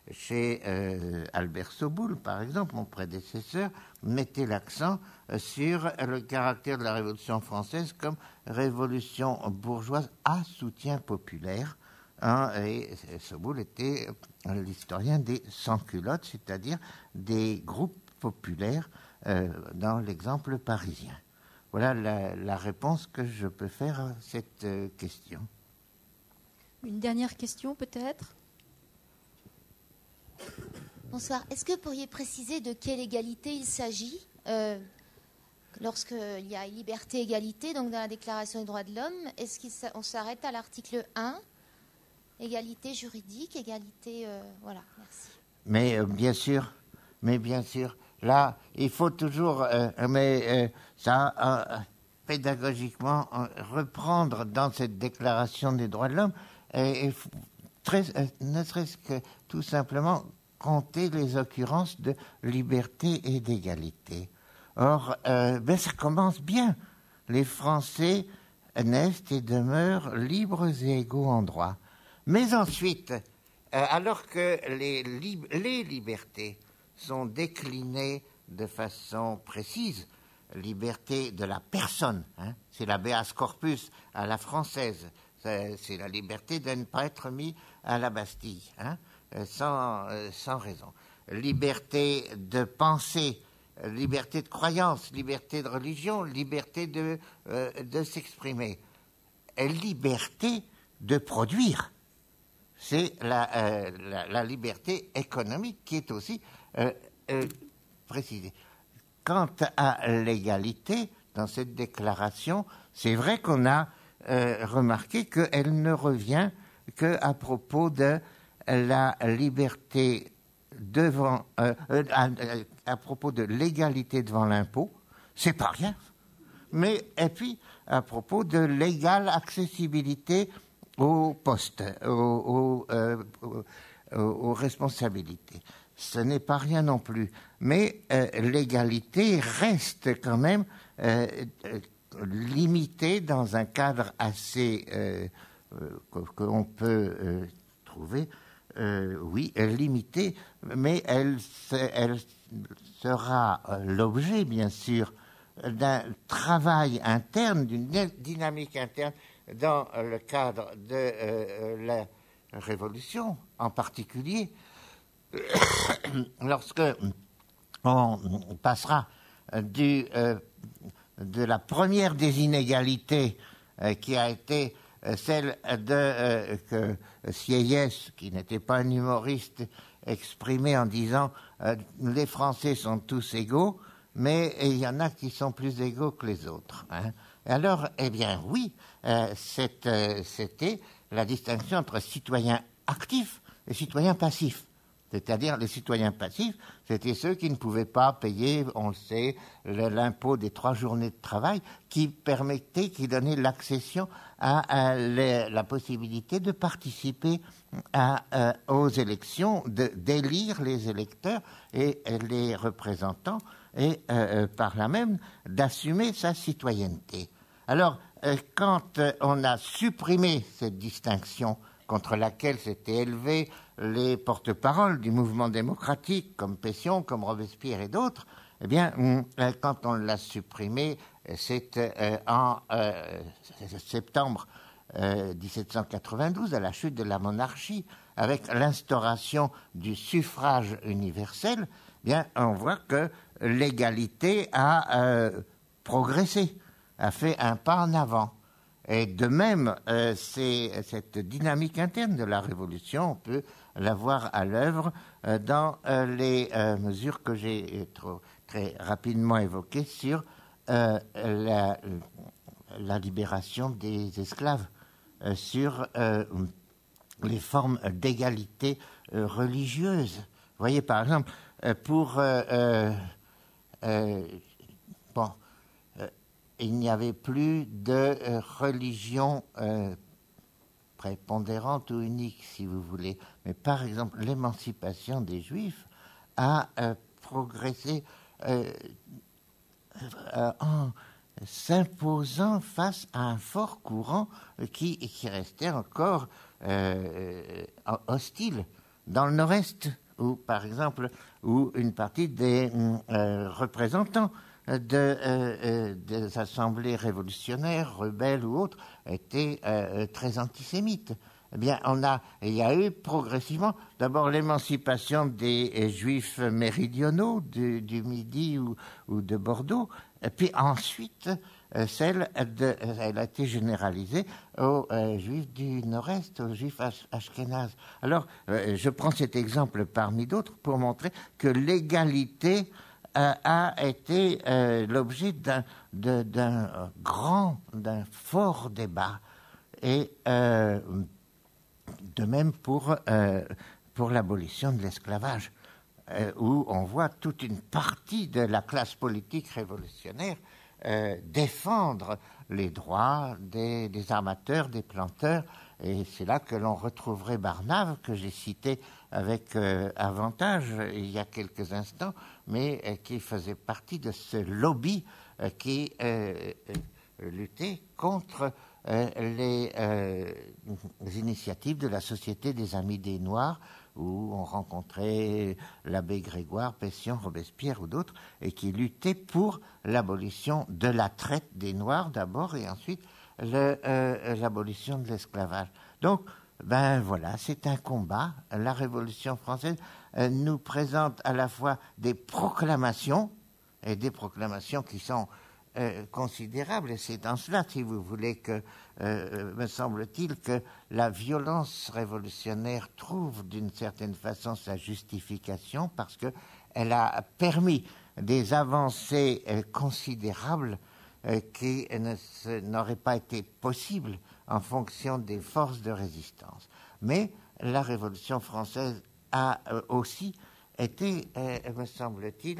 chez Albert Soboul, par exemple, mon prédécesseur, mettait l'accent sur le caractère de la Révolution française comme révolution bourgeoise à soutien populaire. Et Soboul était l'historien des sans-culottes, c'est-à-dire des groupes populaires dans l'exemple parisien. Voilà la réponse que je peux faire à cette question. Une dernière question peut-être ? Bonsoir. Est-ce que vous pourriez préciser de quelle égalité il s'agit lorsqu'il y a liberté, égalité, donc dans la Déclaration des droits de l'homme? Est-ce qu'on s'arrête à l'article 1, égalité juridique, égalité... voilà, merci. Mais bien sûr, là, il faut toujours, pédagogiquement, reprendre dans cette Déclaration des droits de l'homme, ne serait-ce que tout simplement compter les occurrences de liberté et d'égalité. Or, ça commence bien. Les Français naissent et demeurent libres et égaux en droit. Mais ensuite, alors que les libertés sont déclinées de façon précise, liberté de la personne, c'est l'habeas corpus à la française, c'est la liberté de ne pas être mis à la Bastille, sans raison. Liberté de penser, liberté de croyance, liberté de religion, liberté de s'exprimer, liberté de produire. C'est la liberté économique qui est aussi précisée. Quant à l'égalité, dans cette déclaration, c'est vrai qu'on a remarqué qu'elle ne revient qu'à propos de la liberté devant, à propos de l'égalité devant l'impôt, c'est pas rien, mais et puis à propos de l'égale accessibilité aux postes, aux responsabilités. Ce n'est pas rien non plus, mais l'égalité reste quand même limitée dans un cadre assez qu'on peut trouver, limitée, mais elle sera l'objet, bien sûr, d'un travail interne, d'une dynamique interne dans le cadre de la Révolution, en particulier lorsque on passera de la première des inégalités qui a été celle que Sieyès, qui n'était pas un humoriste, exprimait en disant les Français sont tous égaux, mais il y en a qui sont plus égaux que les autres. Alors, eh bien oui, c'était la distinction entre citoyens actifs et citoyens passifs. C'est-à-dire les citoyens passifs, c'était ceux qui ne pouvaient pas payer, on le sait, l'impôt des 3 journées de travail, qui donnait l'accession à la possibilité de participer aux élections, d'élire les électeurs et les représentants, et par là même d'assumer sa citoyenneté. Alors, quand on a supprimé cette distinction contre laquelle s'étaient élevés les porte-paroles du mouvement démocratique, comme Pétion, comme Robespierre et d'autres, eh bien, quand on l'a supprimé, c'est en septembre 1792, à la chute de la monarchie, avec l'instauration du suffrage universel, eh bien, on voit que l'égalité a progressé, a fait un pas en avant. Et de même, cette dynamique interne de la Révolution, on peut la voir à l'œuvre dans les mesures que j'ai très rapidement évoquées sur la libération des esclaves, sur les formes d'égalité religieuse. Vous voyez, par exemple, il n'y avait plus de religion prépondérante ou unique, si vous voulez. Mais par exemple, l'émancipation des Juifs a progressé en s'imposant face à un fort courant qui restait encore hostile dans le Nord-Est, où, par exemple, où une partie des représentants des assemblées révolutionnaires, rebelles ou autres, étaient très antisémites. Eh bien, il y a eu progressivement d'abord l'émancipation des Juifs méridionaux du Midi ou de Bordeaux, et puis ensuite elle a été généralisée aux Juifs du Nord-Est, aux Juifs ashkénazes. Alors, je prends cet exemple parmi d'autres pour montrer que l'égalité a été l'objet d'un fort débat. Et de même pour l'abolition de l'esclavage, où on voit toute une partie de la classe politique révolutionnaire défendre les droits des armateurs, des planteurs. Et c'est là que l'on retrouverait Barnave, que j'ai cité avec avantage il y a quelques instants, mais qui faisait partie de ce lobby qui luttait contre les initiatives de la Société des Amis des Noirs, où on rencontrait l'abbé Grégoire, Pétion, Robespierre ou d'autres, et qui luttaient pour l'abolition de la traite des Noirs d'abord, et ensuite l'abolition de l'esclavage. Donc, voilà, c'est un combat. La Révolution française nous présente à la fois des proclamations, et des proclamations qui sont considérable, et c'est dans cela, si vous voulez, que me semble-t-il que la violence révolutionnaire trouve d'une certaine façon sa justification, parce qu'elle a permis des avancées considérables qui n'auraient pas été possibles en fonction des forces de résistance. Mais la Révolution française a aussi été, me semble-t-il,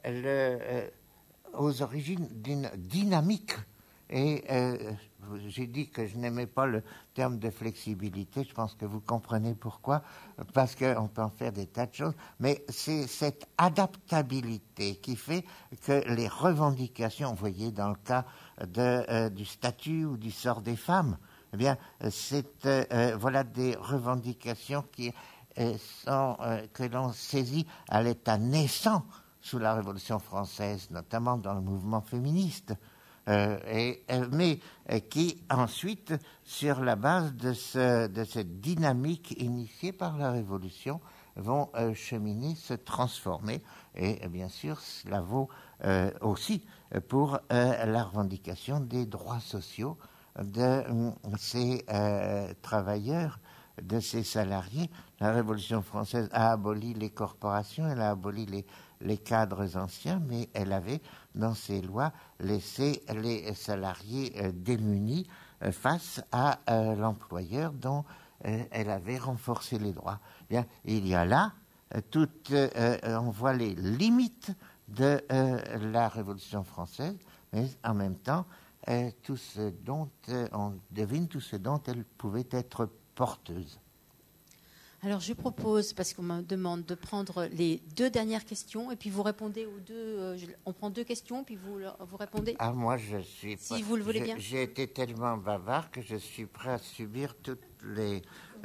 aux origines d'une dynamique. Et j'ai dit que je n'aimais pas le terme de flexibilité, je pense que vous comprenez pourquoi, parce qu'on peut en faire des tas de choses, mais c'est cette adaptabilité qui fait que les revendications, vous voyez, dans le cas du statut ou du sort des femmes, eh bien, c'est voilà des revendications que l'on saisit à l'état naissant sous la Révolution française, notamment dans le mouvement féministe, mais qui ensuite, sur la base de cette dynamique initiée par la Révolution, vont cheminer, se transformer, et bien sûr, cela vaut aussi pour la revendication des droits sociaux de ces travailleurs, de ces salariés. La Révolution française a aboli les corporations, elle a aboli les cadres anciens, mais elle avait, dans ses lois, laissé les salariés démunis face à l'employeur dont elle avait renforcé les droits. Bien, il y a là, on voit les limites de la Révolution française, mais en même temps, tout ce dont on devine tout ce dont elle pouvait être porteuse. Alors je propose, parce qu'on me demande de prendre les 2 dernières questions, et puis vous répondez aux 2. On prend 2 questions, puis vous répondez. Ah, moi je suis. Si vous le voulez bien. J'ai été tellement bavard que je suis prêt à subir toutes les.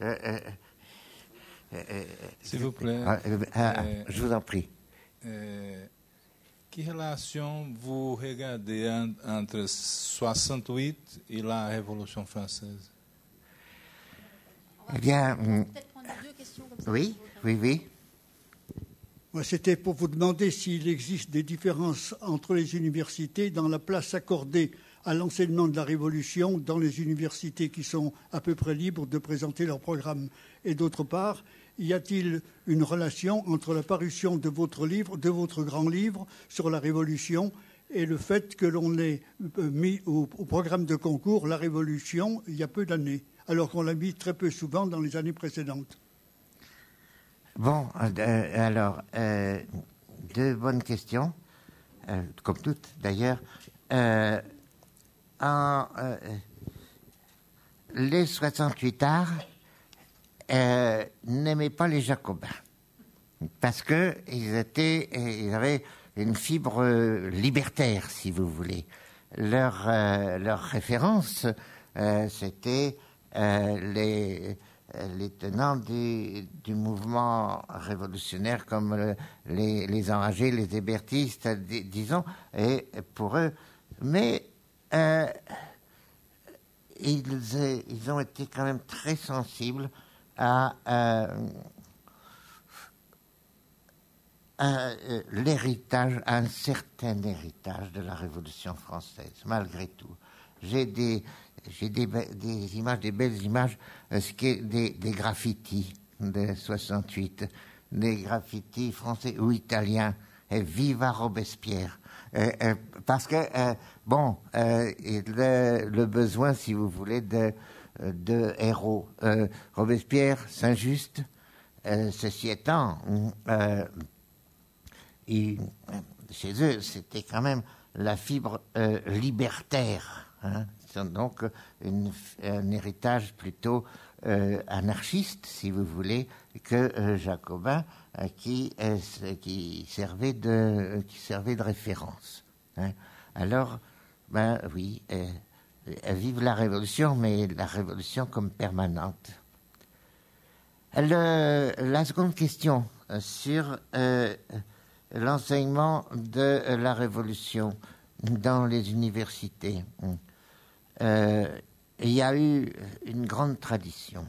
S'il vous plaît. Je vous en prie. Que relation vous regardez entre 68 et la Révolution française? Eh bien, peut-être prendre 2 questions comme ça. oui. Moi, c'était pour vous demander s'il existe des différences entre les universités dans la place accordée à l'enseignement de la Révolution dans les universités qui sont à peu près libres de présenter leur programme. Et d'autre part, y a-t-il une relation entre la parution de votre livre, de votre grand livre sur la Révolution, et le fait que l'on ait mis au programme de concours la Révolution il y a peu d'années, alors qu'on l'a mis très peu souvent dans les années précédentes? Bon, alors, 2 bonnes questions, comme toutes d'ailleurs. Les 68ards n'aimaient pas les Jacobins, parce qu'ils avaient une fibre libertaire, si vous voulez. Leur référence, c'était les tenants du mouvement révolutionnaire comme les enragés, les hébertistes, disons, et pour eux. Mais ils ont été quand même très sensibles à l'héritage, à un certain héritage de la Révolution française, malgré tout. J'ai des images, des belles images, des graffitis de 68, des graffitis français ou italiens, et Viva Robespierre. Parce que, le besoin, si vous voulez, de héros. Robespierre, Saint-Just, ceci étant, chez eux, c'était quand même la fibre libertaire. Hein. Donc, un héritage plutôt anarchiste, si vous voulez, que jacobin, qui servait de référence. Hein. Alors, oui, vive la Révolution, mais la Révolution comme permanente. La seconde question sur l'enseignement de la Révolution dans les universités. Il y a eu une grande tradition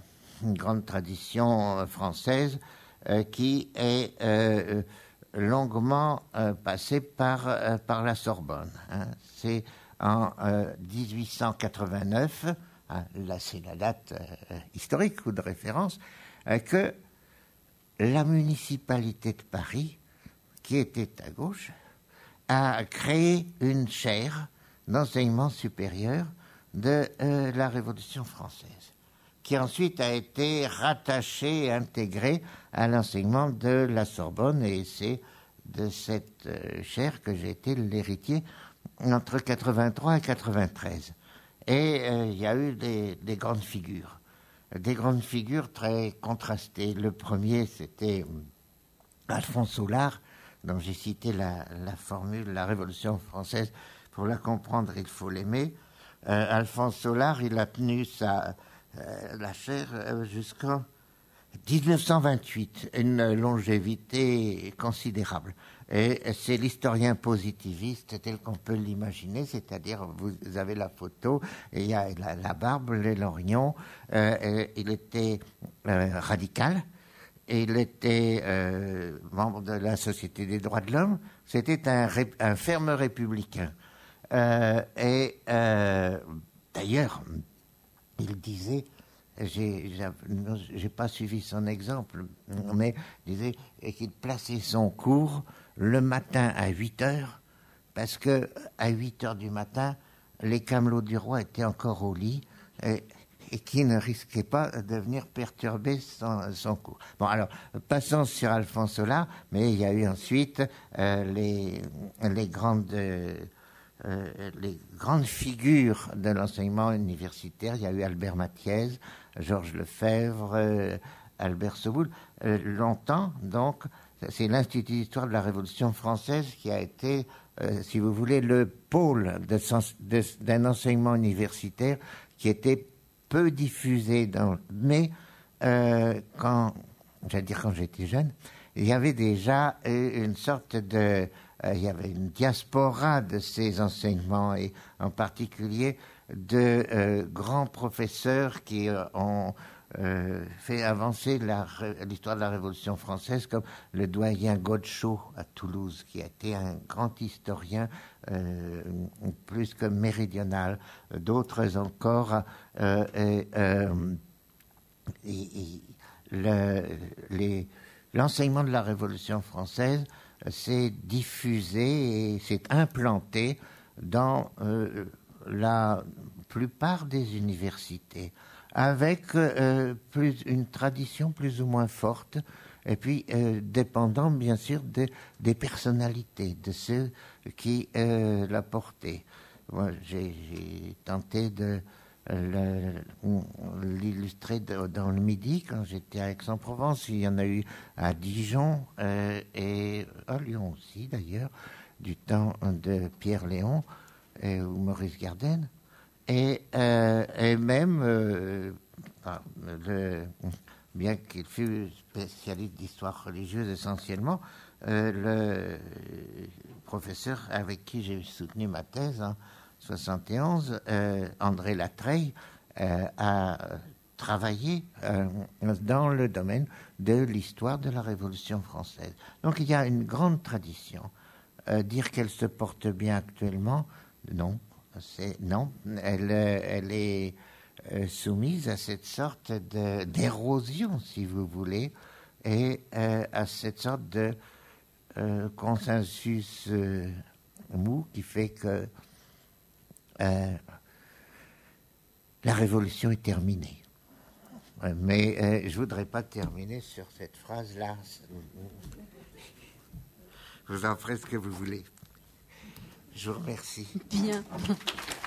française qui est longuement passée par la Sorbonne. Hein. C'est en 1889, hein, là c'est la date historique ou de référence, que la municipalité de Paris, qui était à gauche, a créé une chaire d'enseignement supérieur de la Révolution française, qui ensuite a été rattachée et intégrée à l'enseignement de la Sorbonne, et c'est de cette chaire que j'ai été l'héritier entre 83 et 93. Et il y a eu des grandes figures très contrastées. Le premier, c'était Alphonse Aulard, dont j'ai cité la formule « La Révolution française, pour la comprendre, il faut l'aimer ». Alphonse Aulard, il a tenu la chaire jusqu'en 1928, une longévité considérable. Et c'est l'historien positiviste tel qu'on peut l'imaginer, c'est-à-dire vous avez la photo, et il y a la barbe, les lorgnons. Il était radical, il était membre de la Société des droits de l'homme, c'était un ferme républicain. D'ailleurs, il disait, j'ai pas suivi son exemple, mais il disait qu'il plaçait son cours le matin à 8h, parce que à 8h du matin, les camelots du roi étaient encore au lit, et qui ne risquaient pas de venir perturber son cours. Bon, alors, passons sur Alphonse Aulard, mais il y a eu ensuite les grandes figures de l'enseignement universitaire. Il y a eu Albert Mathiez, Georges Lefebvre, Albert Soboul. Longtemps, donc, c'est l'Institut d'histoire de la Révolution française qui a été, si vous voulez, le pôle d'un enseignement universitaire qui était peu diffusé. Mais quand j'étais jeune, il y avait déjà une sorte de... il y avait une diaspora de ces enseignements, et en particulier de grands professeurs qui ont fait avancer l'histoire de la Révolution française, comme le doyen Godechaux à Toulouse, qui a été un grand historien plus que méridional. D'autres encore. L'enseignement de la Révolution française s'est diffusé et s'est implanté dans la plupart des universités, avec une tradition plus ou moins forte, et puis dépendant bien sûr des personnalités, de ceux qui la portaient. Moi, j'ai tenté de l'illustrer dans le Midi quand j'étais à Aix-en-Provence. Il y en a eu à Dijon et à Lyon aussi d'ailleurs, du temps de Pierre Léon ou Maurice Garden, et même bien qu'il fût spécialiste d'histoire religieuse essentiellement, le professeur avec qui j'ai soutenu ma thèse en 71, André Latreille, a travaillé dans le domaine de l'histoire de la Révolution française. Donc il y a une grande tradition. Dire qu'elle se porte bien actuellement, non. Non. Elle est soumise à cette sorte d'érosion, si vous voulez, et à cette sorte de consensus mou qui fait que la révolution est terminée. Mais je ne voudrais pas terminer sur cette phrase-là. Vous en ferez ce que vous voulez. Je vous remercie. Bien.